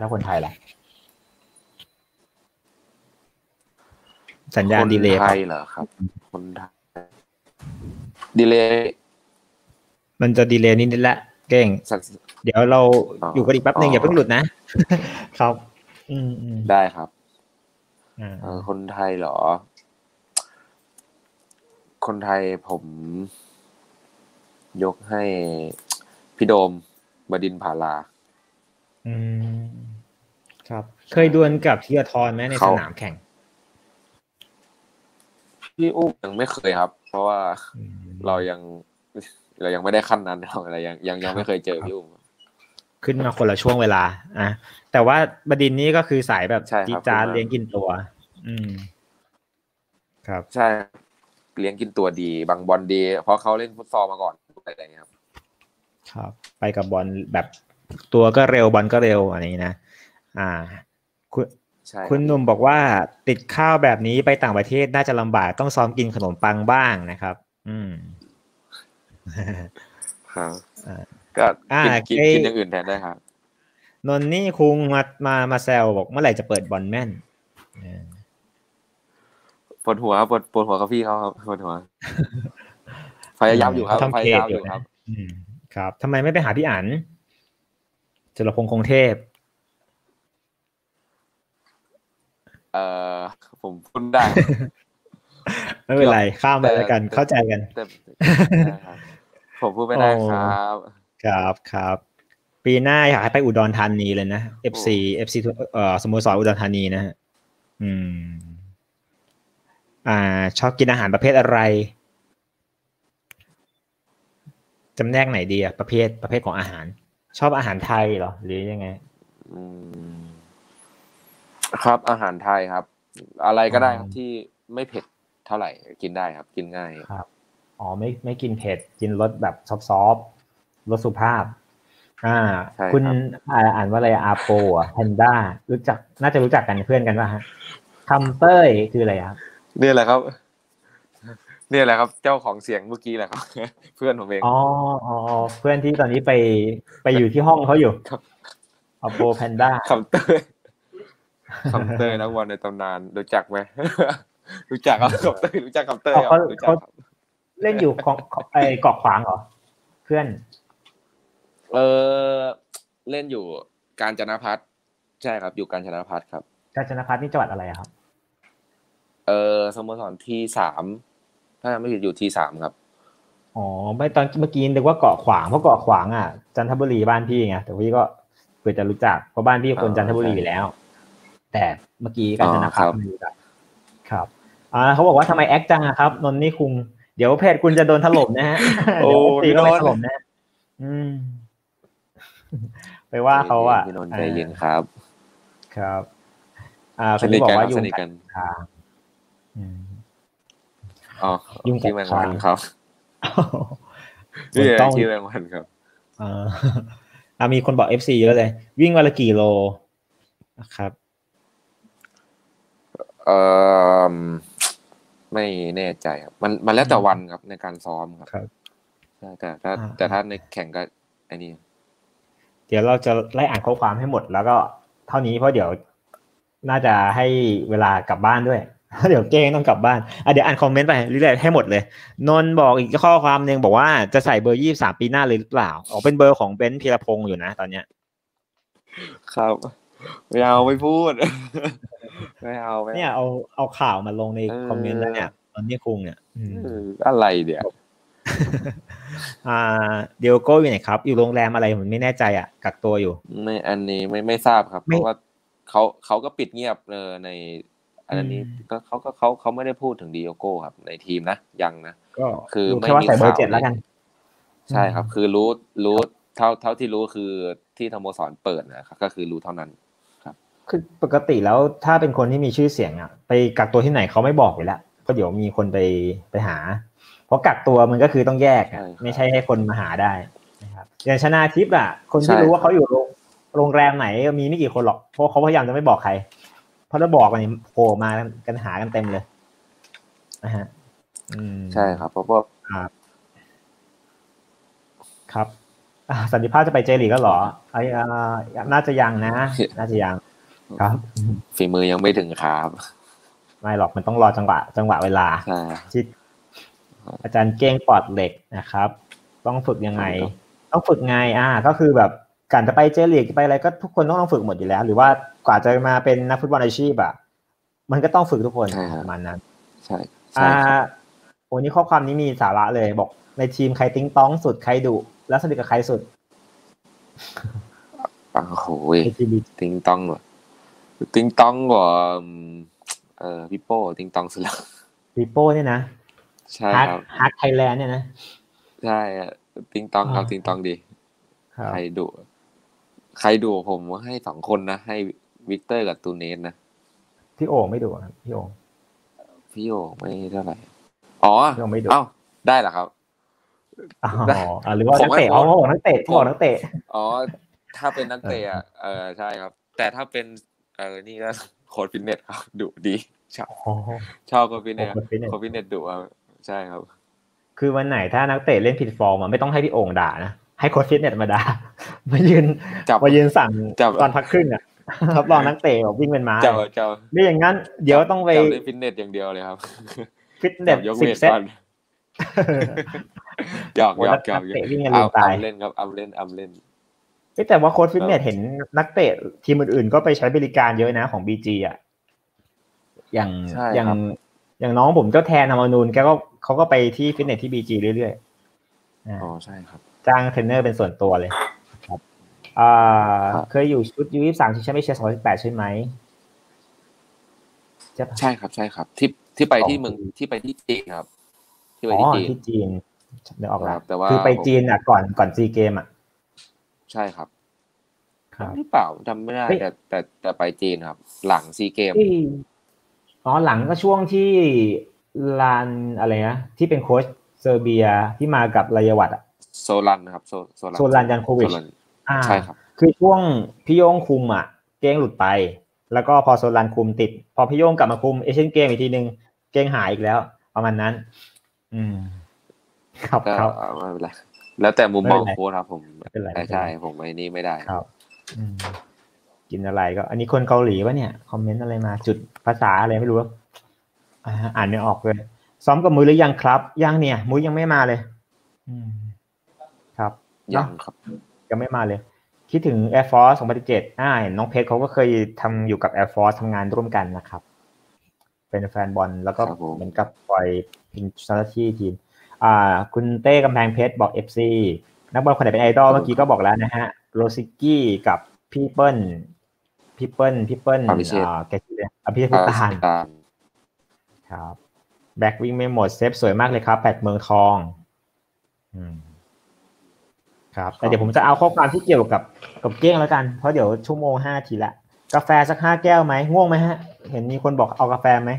สัญญาณดีเลย์คนไทยเหรอครับคนไทยดีเลย์มันจะดีเลย์นิดๆละเก่งเดี๋ยวเราอยู่กันอีกแป๊บนึงอย่าเพิ่งหลุดนะครับได้ครับคนไทยเหรอคนไทยผมยกให้พี่โดมบดินทร์ผาลาครับเคยดวลกับธีรทรไหมในสนามแข่งพี่อุ้มยังไม่เคยครับเพราะว่าเรายังไม่ได้ขั้นนั้นอะไรยังไม่เคยเจอพี่อุ้มขึ้นมาคนละช่วงเวลาแต่ว่าบดินนี่ก็คือสายแบบจีจานเลี้ยงกินตัวครับใช่เลี้ยงกินตัวดีบางบอลดีเพราะเขาเล่นฟุตซอลมาก่อนอะไรอย่างเงี้ยครับไปกับบอลแบบตัวก็เร็วบอลก็เร็วอะไรอย่างนี้นะคุณหนุ่มบอกว่าติดข้าวแบบนี้ไปต่างประเทศน่าจะลำบากต้องซ้อมกินขนมปังบ้างนะครับครับก็กินอย่างอื่นแทนได้ครับนนนี่คุงมาแซวบอกเมื่อไหร่จะเปิดบอลแม่นปวดหัวกับพี่เขาครับปวดหัวพยายามอยู่ครับพยายามอยู่ครับครับทำไมไม่ไปหาพี่อั๋นจรพงษ์คงเทพผมพูดได้ไม่เป็นไรข้ามไปแล้วกันเข้าใจกันผมพูดไม่ได้ครับครับปีหน้าอยากให้ไปอุดรธานีเลยนะ FC สโมสรอุดรธานีนะฮะชอบกินอาหารประเภทอะไรจำแนกไหนดีอ่ะประเภทของอาหารชอบอาหารไทยเหรอหรือยังไงครับอาหารไทยครับอะไรก็ได้ครับที่ไม่เผ็ดเท่าไหร่กินได้ครับกินง่ายครับไม่กินเผ็ดกินรสแบบซอฟรสสุภาพคุณอ่านว่าอะไรอาโปแพนด้าน่าจะรู้จักกันเพื่อนกันป่ะฮะคำเต้ยคืออะไรครับนี่แหละครับเจ้าของเสียงเมื่อกี้แหละครับเพื่อนผมเองเพื่อนที่ตอนนี้ไปอยู่ที่ห้องเขาอยู่อาโปแพนด้าคำเต้ยคำเตยนักบอลในตำนานรู้จักไหม รู้จักครับคำเตยรู้จักคำเตยครับรู้จักครับเล่นอยู่ของไอ้เกาะขวางเหรอเพื่อนเออเล่นอยู่กาญจนภัทรใช่ครับอยู่กาญจนภัทรครับกาญจนภัทรนี่จังหวัดอะไรครับสโมสรที่3ถ้าไม่ผิดอยู่ที่3ครับอ๋อไม่ตอนเมื่อกี้นึกว่าเกาะขวางเพราะเกาะขวางอ่ะจันทบุรีบ้านพี่ไงแต่พี่ก็เผื่อจะรู้จักเพราะบ้านพี่คนจันทบุรีอยู่แล้วแต่เมื่อกี้กาญจนภัทรไม่รู้จักครับเขาบอกว่าทำไมแอคจังอะครับนนนี่คุงเดี๋ยวเพจคุณจะโดนถล่มนะฮะเดี๋ยวตีก็ไปถล่มนะไปว่าเขาอ่ะพี่นนท์ใจเย็นครับครับคนที่บอกว่ายุ่งกันยุ่งกับทางครับต้องชื่อแมงวันครับมีคนบอก FC เยอะเลยวิ่งวันละกี่โลนะครับไม่แน่ใจครับมันแล้วแต่วันครับในการซ้อมครับใช่แต่ถ้าในแข่งก็ไอ้นี่เดี๋ยวเราจะไล่อ่านข้อความให้หมดแล้วก็เท่านี้เพราะเดี๋ยวน่าจะให้เวลากลับบ้านด้วยเดี๋ยวเก้งต้องกลับบ้านเดี๋ยวอ่านคอมเมนต์ไปเรื่อยๆให้หมดเลยนนบอกอีกข้อความนึงบอกว่าจะใส่เบอร์23ปีหน้าเลยหรือเปล่าเป็นเบอร์ของเบนซ์พีรพงษ์อยู่นะตอนเนี้ยครับไม่เอาไม่พูดไม่เอาเนี่ยเอาข่าวมาลงในคอมเมนต์แล้วเนี่ยตอนนี้คุงเนี่ยอะไรเดี๋ยวเดียโก้อยู่ไหนครับอยู่โรงแรมอะไรผมไม่แน่ใจกักตัวอยู่ไม่อันนี้ไม่ทราบครับเพราะว่าเขาก็ปิดเงียบในอันนี้ก็เขาไม่ได้พูดถึงดิโอโก้ครับในทีมนะยังนะก็คือไม่มีข่าวแล้วกันใช่ครับคือรู้เท่าที่รู้คือที่สโมสรเปิดนะครับก็คือรู้เท่านั้นครับคือปกติแล้วถ้าเป็นคนที่มีชื่อเสียงไปกักตัวที่ไหนเขาไม่บอกอยู่แล้วเพราะเดี๋ยวมีคนไปหาเพราะกักตัวมันก็คือต้องแยกไม่ใช่ให้คนมาหาได้นะครับอย่างชนาทิพย์คนที่รู้ว่าเขาอยู่โรงแรมไหนมีไม่กี่คนหรอกเพราะเขาพยายามจะไม่บอกใครเพราะถ้าบอกกันโผล่มากันหากันเต็มเลยนะฮะใช่ครับเพราะว่าครับสันติภาพจะไปเจลีกก็หรอน่าจะยังนะน่าจะยังครับฝีมือยังไม่ถึงครับไม่หรอกมันต้องรอจังหวะเวลาที่อาจารย์เก้งปอดเหล็กนะครับต้องฝึกยังไงต้องฝึกไงก็คือแบบการจะไปเจลีกจะไปอะไรก็ทุกคนต้องฝึกหมดอยู่แล้วหรือว่ากว่าจะมาเป็นนักฟุตบอลอาชีพมันก็ต้องฝึกทุกคนประมาณนั้นใช่โอ้นี่ข้อความนี้มีสาระเลยบอกในทีมใครติ้งต้องสุดใครดุแล้วสนิทกับใครสุดโอ้โหติ้งต้องเหรอติ้งต้องกว่าพี่โป้ติ้งต้องสุดแล้วพี่โป้เนี่ยนะใช่ครับฮาร์ดไทยแลนด์เนี่ยนะใช่ติ้งต้องครับติ้งต้องดีใครดุผมให้2คนนะให้วิกเตอร์กับตูเนสนะพี่โอ่งไม่ดุครับพี่โอ่งไม่เท่าไหร่อ๋อเอ้าได้เหรอครับหรือว่านักเตะเขาบอกนักเตะอ๋อถ้าเป็นนักเตะใช่ครับแต่ถ้าเป็นนี่ก็โค้ชฟิตเนสครับดุดีชอบโค้ชฟิตเนสดุใช่ครับคือวันไหนถ้านักเตะเล่นผิดฟอร์มไม่ต้องให้พี่โอ่งด่านะให้โค้ชฟิตเนสมาด่ามายืนสั่งตอนพักครึ่งรับรองนักเตะวิ่งเป็นม้าไม่อย่างนั้นเดี๋ยวต้องไปเล่นฟิตเนสอย่างเดียวเลยครับฟิตเนส10 เซตหยอกเอาเล่นครับเอาเล่นแต่ว่าโค้ชฟิตเนสเห็นนักเตะทีมอื่นๆก็ไปใช้บริการเยอะนะของ BG อย่างน้องผมเจ้าแทนธรรมนูนเขาก็ไปที่ฟิตเนสที่ BG เรื่อยๆอ๋อใช่ครับจ้างเทรนเนอร์เป็นส่วนตัวเลยครับเคยอยู่ชุด U23 ชิงแชมป์เอเชีย2018ใช่ไหมใช่ครับที่ไปที่เมืองที่ไปที่จีนครับที่ไปที่จีนนึกออกแล้วคือไปจีนก่อนซีเกมใช่ครับหรือเปล่าจำไม่ได้แต่ไปจีนครับหลังซีเกมหลังก็ช่วงที่ลานอะไรนะที่เป็นโค้ชเซอร์เบียที่มากับรายวัตโซลันนะครับโซลันยันโควิชใช่ครับคือช่วงพี่โย่งคุมเก้งหลุดไปแล้วก็พอโซลันคุมติดพอพี่โย่งกลับมาคุมเอเชียนเกมอีกทีนึงเก้งหายอีกแล้วประมาณนั้นครับไม่เป็นไรแล้วแต่มุมมองโค้ชครับผมใช่ผมไอ้นี่ไม่ได้ครับกินอะไรก็อันนี้คนเกาหลีวะเนี่ยคอมเมนต์อะไรมาจุดภาษาอะไรไม่รู้อ่านไม่ออกเลยซ้อมกับมุ้ยหรือยังครับยังเนี่ยมุ้ยยังไม่มาเลยครับยังครับยังไม่มาเลยคิดถึง Air Force 2017น้องเพชรเขาก็เคยทำอยู่กับ Air Force ทำงานร่วมกันนะครับเป็นแฟนบอลแล้วก็เหมือนกับปล่อยเป็นเจ้าหน้าที่ทีมคุณเต้กำแพงเพชรบอก FC นักบอลคนไหนเป็นไอดอลเมื่อกี้ก็บอกแล้วนะฮะโรซิกี้กับพี่เปิ้ลแกชื่ออะไรพี่พุทธานครับแบ็กวิ่งไม่หมดเซฟสวยมากเลยครับ8เมืองทองครับแต่เดี๋ยวผมจะเอาข้อความที่เกี่ยวกับเก้งแล้วกันเพราะเดี๋ยวชั่วโมง5 นาทีละกาแฟสัก5 แก้วไหมง่วงไหมฮะเห็นมีคนบอกเอากาแฟไหม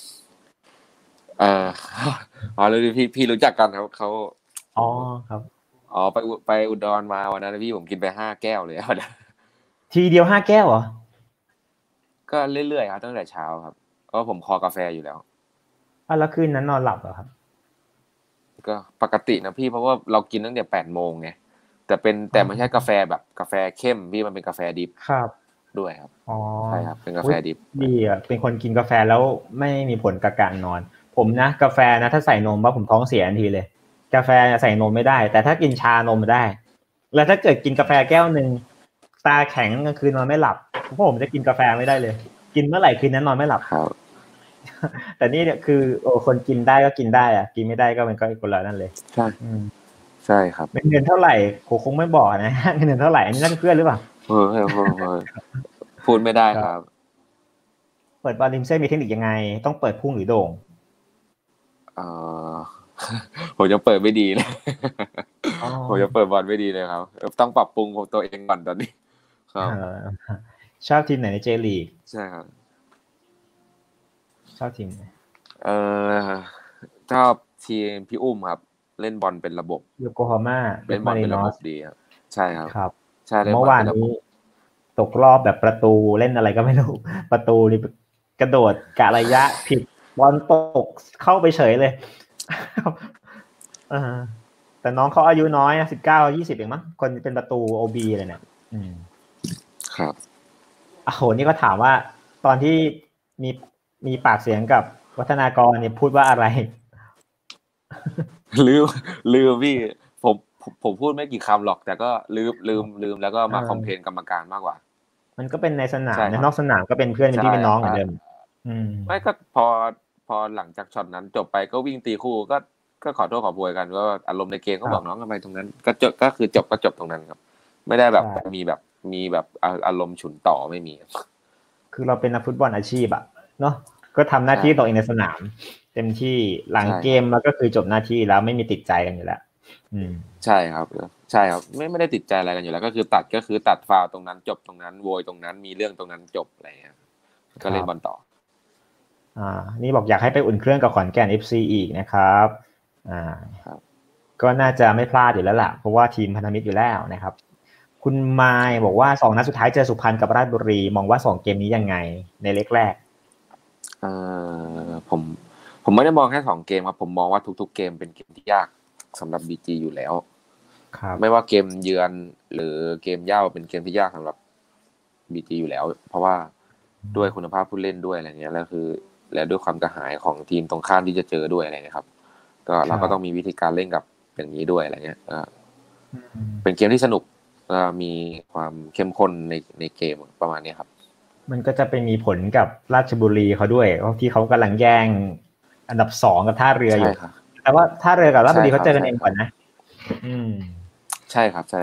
เลยพี่รู้จักกันครับเขาครับไปอุดรมาวันนั้นพี่ผมกินไป5 แก้วเลยวันนั้นทีเดียว5 แก้วเหรอก็เรื่อยๆครับตั้งแต่เช้าครับเพราะผมคอกาแฟอยู่แล้วแล้วคืนนั้นนอนหลับเหรอครับก็ปกตินะพี่เพราะว่าเรากินตั้งแต่8 โมงไงแต่ไม่ใช่กาแฟแบบกาแฟเข้มพี่มันเป็นกาแฟดิบครับด้วยครับใช่ครับเป็นกาแฟดิบดีอ่ะเป็นคนกินกาแฟแล้วไม่มีผลกับการนอนผมนะกาแฟนะถ้าใส่นมว่าผมท้องเสียทันทีเลยกาแฟใส่นมไม่ได้แต่ถ้ากินชานมได้แล้วถ้าเกิดกินกาแฟแก้วนึงตาแข็งกลางคืนนอนไม่หลับเพราะผมจะกินกาแฟไม่ได้เลยกินเมื่อไหร่คืนนั้นนอนไม่หลับครับแต่นี่เนี่ยคือคนกินได้ก็กินได้กินไม่ได้ก็มันก็อีกคนละนั่นเลยใช่ใช่ครับเงินเท่าไหร่คงไม่บอกนะเงินเท่าไหร่อันนี้นั่นเพื่อนหรือเปล่าพูดไม่ได้ครับเปิดบอลริมเส้นมีเทคนิคยังไงต้องเปิดพุ่งหรือโด่งผมยังเปิดไม่ดีเลยผมยังเปิดบอลไม่ดีเลยครับต้องปรับปรุงของตัวเองก่อนตอนนี้ครับชอบทีมไหนในเจลีกใช่ครับชอบทีมไหนชอบทีมพี่อุ้มครับเล่นบอลเป็นระบบโยโกฮาม่าเล่นบอลเป็นระบบดีครับใช่ครับใช่เมื่อวานนี้ตกรอบแบบประตูเล่นอะไรก็ไม่รู้ประตูนี่กระโดดกะระยะผิดบอลตกเข้าไปเฉยเลยแต่น้องเขาอายุน้อยนะ19-20เองมั้งคนเป็นประตู OB เลยเนี่ยครับโหนี่ก็ถามว่าตอนที่มีปากเสียงกับวัฒนากรเนี่ยพูดว่าอะไรลืมพี่ผมพูดไม่กี่คำหรอกแต่ก็ลืมแล้วก็มาคอมเพลนกรรมการมากกว่ามันก็เป็นในสนามในนอกสนามก็เป็นเพื่อนเป็นพี่เป็นน้องเหมือนเดิมไม่ก็พอหลังจากช็อตนั้นจบไปก็วิ่งตีคู่ก็ขอโทษขอโพยกันก็อารมณ์ในเกมก็บอกน้องทำไมตรงนั้นก็คือจบตรงนั้นครับไม่ได้แบบมีแบบอารมณ์ฉุนต่อไม่มีคือเราเป็นนักฟุตบอลอาชีพอะเนาะก็ทำหน้าที่ตัวเองในสนามเต็มที่หลังเกมแล้วก็คือจบหน้าที่แล้วไม่มีติดใจกันอยู่แล้วใช่ครับไม่ได้ติดใจอะไรกันอยู่แล้วก็คือตัดฟาวตรงนั้นจบตรงนั้นโวยตรงนั้นมีเรื่องตรงนั้นจบอะไรเงี้ยก็เล่นบอลต่อนี่บอกอยากให้ไปอุ่นเครื่องกับขอนแก่น FC อีกนะครับก็น่าจะไม่พลาดอยู่แล้วล่ะเพราะว่าทีมพันธมิตรอยู่แล้วนะครับคุณไมค์บอกว่า2 นัดสุดท้ายเจอสุพรรณกับราชบุรีมองว่า2 เกมนี้ยังไงในเล็กแรกผมไม่ได้มองแค่2 เกมครับผมมองว่าทุกๆเกมเป็นเกมที่ยากสำหรับ BG อยู่แล้วไม่ว่าเกมเยือนหรือเกมเย่าเป็นเกมที่ยากสำหรับ BG อยู่แล้วเพราะว่าด้วยคุณภาพผู้เล่นด้วยอะไรเงี้ยแล้วด้วยความกระหายของทีมตรงข้ามที่จะเจอด้วยอะไรนะครับก็เราก็ต้องมีวิธีการเล่นกับอย่างนี้ด้วยอะไรเงี้ยเป็นเกมที่สนุกมีความเข้มข้นในเกมประมาณนี้ครับมันก็จะไปมีผลกับราชบุรีเขาด้วยเพราะที่เขากำลังแย่งอันดับ2กับท่าเรืออยู่แต่ว่าท่าเรือกับราชบุรีเขาเจอกันเองก่อนนะใช่ครับ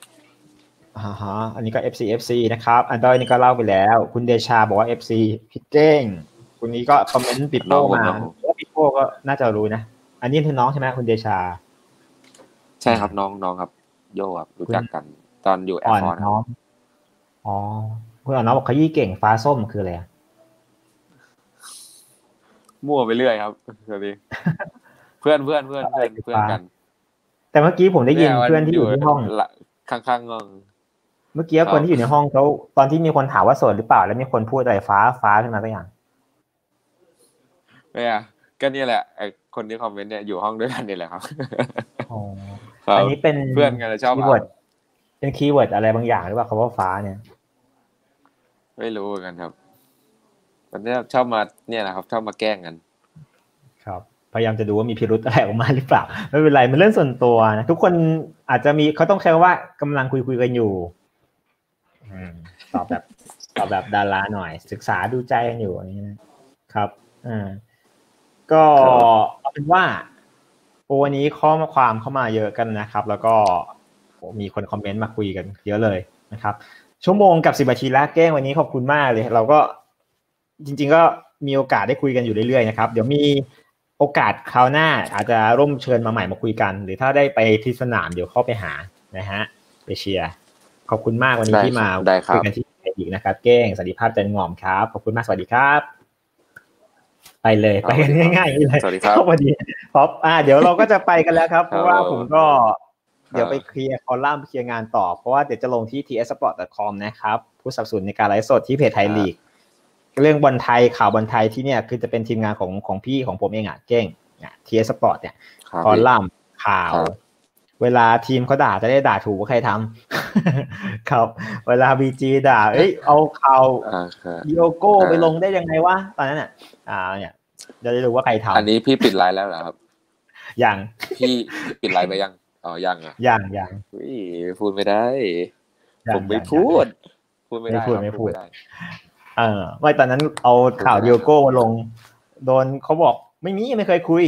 อันนี้ก็ FC นะครับอันดอยนี่ก็เล่าไปแล้วคุณเดชาบอกว่า FC พี่เก้งคุณนี้ก็คอมเมนต์ปิดโป้มาว่าปิดโป้ก็น่าจะรู้นะอันนี้คือน้องใช่ไหมคุณเดชาใช่ครับน้องครับโยครับรู้จักกันตอนอยู่แอร์ฟอร์สคุณน้องบอกขยี้เก่งฟ้าส้มคืออะไรมั่วไปเรื่อยครับสวัสดีเพื่อนกันแต่เมื่อกี้ผมได้ยินเพื่อนที่อยู่ที่ห้องข้างๆงงเมื่อกี้คนที่อยู่ในห้องเขาตอนที่มีคนถามว่าโสดหรือเปล่าแล้วมีคนพูดอะไรฟ้าขึ้นมาสักอย่างเนี่ยก็นี่แหละไอคนที่คอมเมนต์เนี่ยอยู่ห้องด้วยกันนี่แหละครับอันนี้เป็นเพื่อนกันชอบเป็นคีย์เวิร์ดอะไรบางอย่างหรือเปล่าคำว่าฟ้าเนี่ยไม่รู้เหมือนกันครับมันเนี่ยชอบมาเนี่ยนะครับชอบมาแกล้งกันครับพยายามจะดูว่ามีพิรุธอะไรออกมาหรือเปล่าไม่เป็นไรมันเรื่องส่วนตัวนะทุกคนอาจจะมีเขาต้องใช้ว่ากำลังคุยกันอยู่ตอบแบบดาราหน่อยศึกษาดูใจกันอยู่อย่างนี้นะครับก็เอาเป็นว่าวันนี้ข้อความเข้ามาเยอะกันนะครับแล้วก็มีคนคอมเมนต์มาคุยกันเยอะเลยนะครับชั่วโมงกับ10 นาทีแล้วแก้งวันนี้ขอบคุณมากเลยเราก็จริงๆก็มีโอกาสได้คุยกันอยู่เรื่อยๆนะครับเดี๋ยวมีโอกาสคราวหน้าอาจจะร่วมเชิญมาใหม่มาคุยกันหรือถ้าได้ไปที่สนามเดี๋ยวเข้าไปหานะฮะไปเชียร์ขอบคุณมากวันนี้ที่มาคุยกันที่อีกนะครับเก้งสันติภาพจันงอมครับขอบคุณมากสวัสดีครับไปเลยไปกันง่ายๆเลยสวัสดีครับสวัสดีครับเดี๋ยวเราก็จะไปกันแล้วครับเพราะว่าผมก็เดี๋ยวไปเคลียร์คอลัมน์เคลียร์งานต่อเพราะว่าเดี๋ยวจะลงที่ tsport.com นะครับผู้สนับสนุนในการไลฟ์สดที่เพจไทยลีกเรื่องบอลไทยข่าวบอลไทยที่เนี่ยคือจะเป็นทีมงานของพี่ของผมเองเก้งtsport เนี่ยคอลัมน์ข่าวเวลาทีมเขาด่าจะได้ด่าถูกว่าใครทำครับเวลา BG ด่าเอาข่าวดิโอโก้ไปลงได้ยังไงวะตอนนั้นเนี่ยจะได้รู้ว่าใครทำอันนี้พี่ปิดไลน์แล้วเหรอครับยังพี่ปิดไลน์ไปยังยังอ่ะยังพูดไม่ได้ผมไม่พูดไม่ได้ไม่พูดไม่ตอนนั้นเอาข่าวดิโอโก้มาลงโดนเขาบอกไม่เคยคุย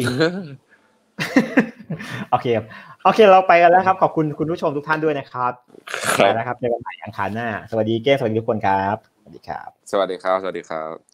โอเคเราไปกันแล้วครับขอบคุณคุณผู้ชมทุกท่านด้วยนะครับไปแล้วครับเจอกันใหม่อังคารหน้าสวัสดีเก้สวัสดีทุกคนครับสวัสดีครับสวัสดีครับ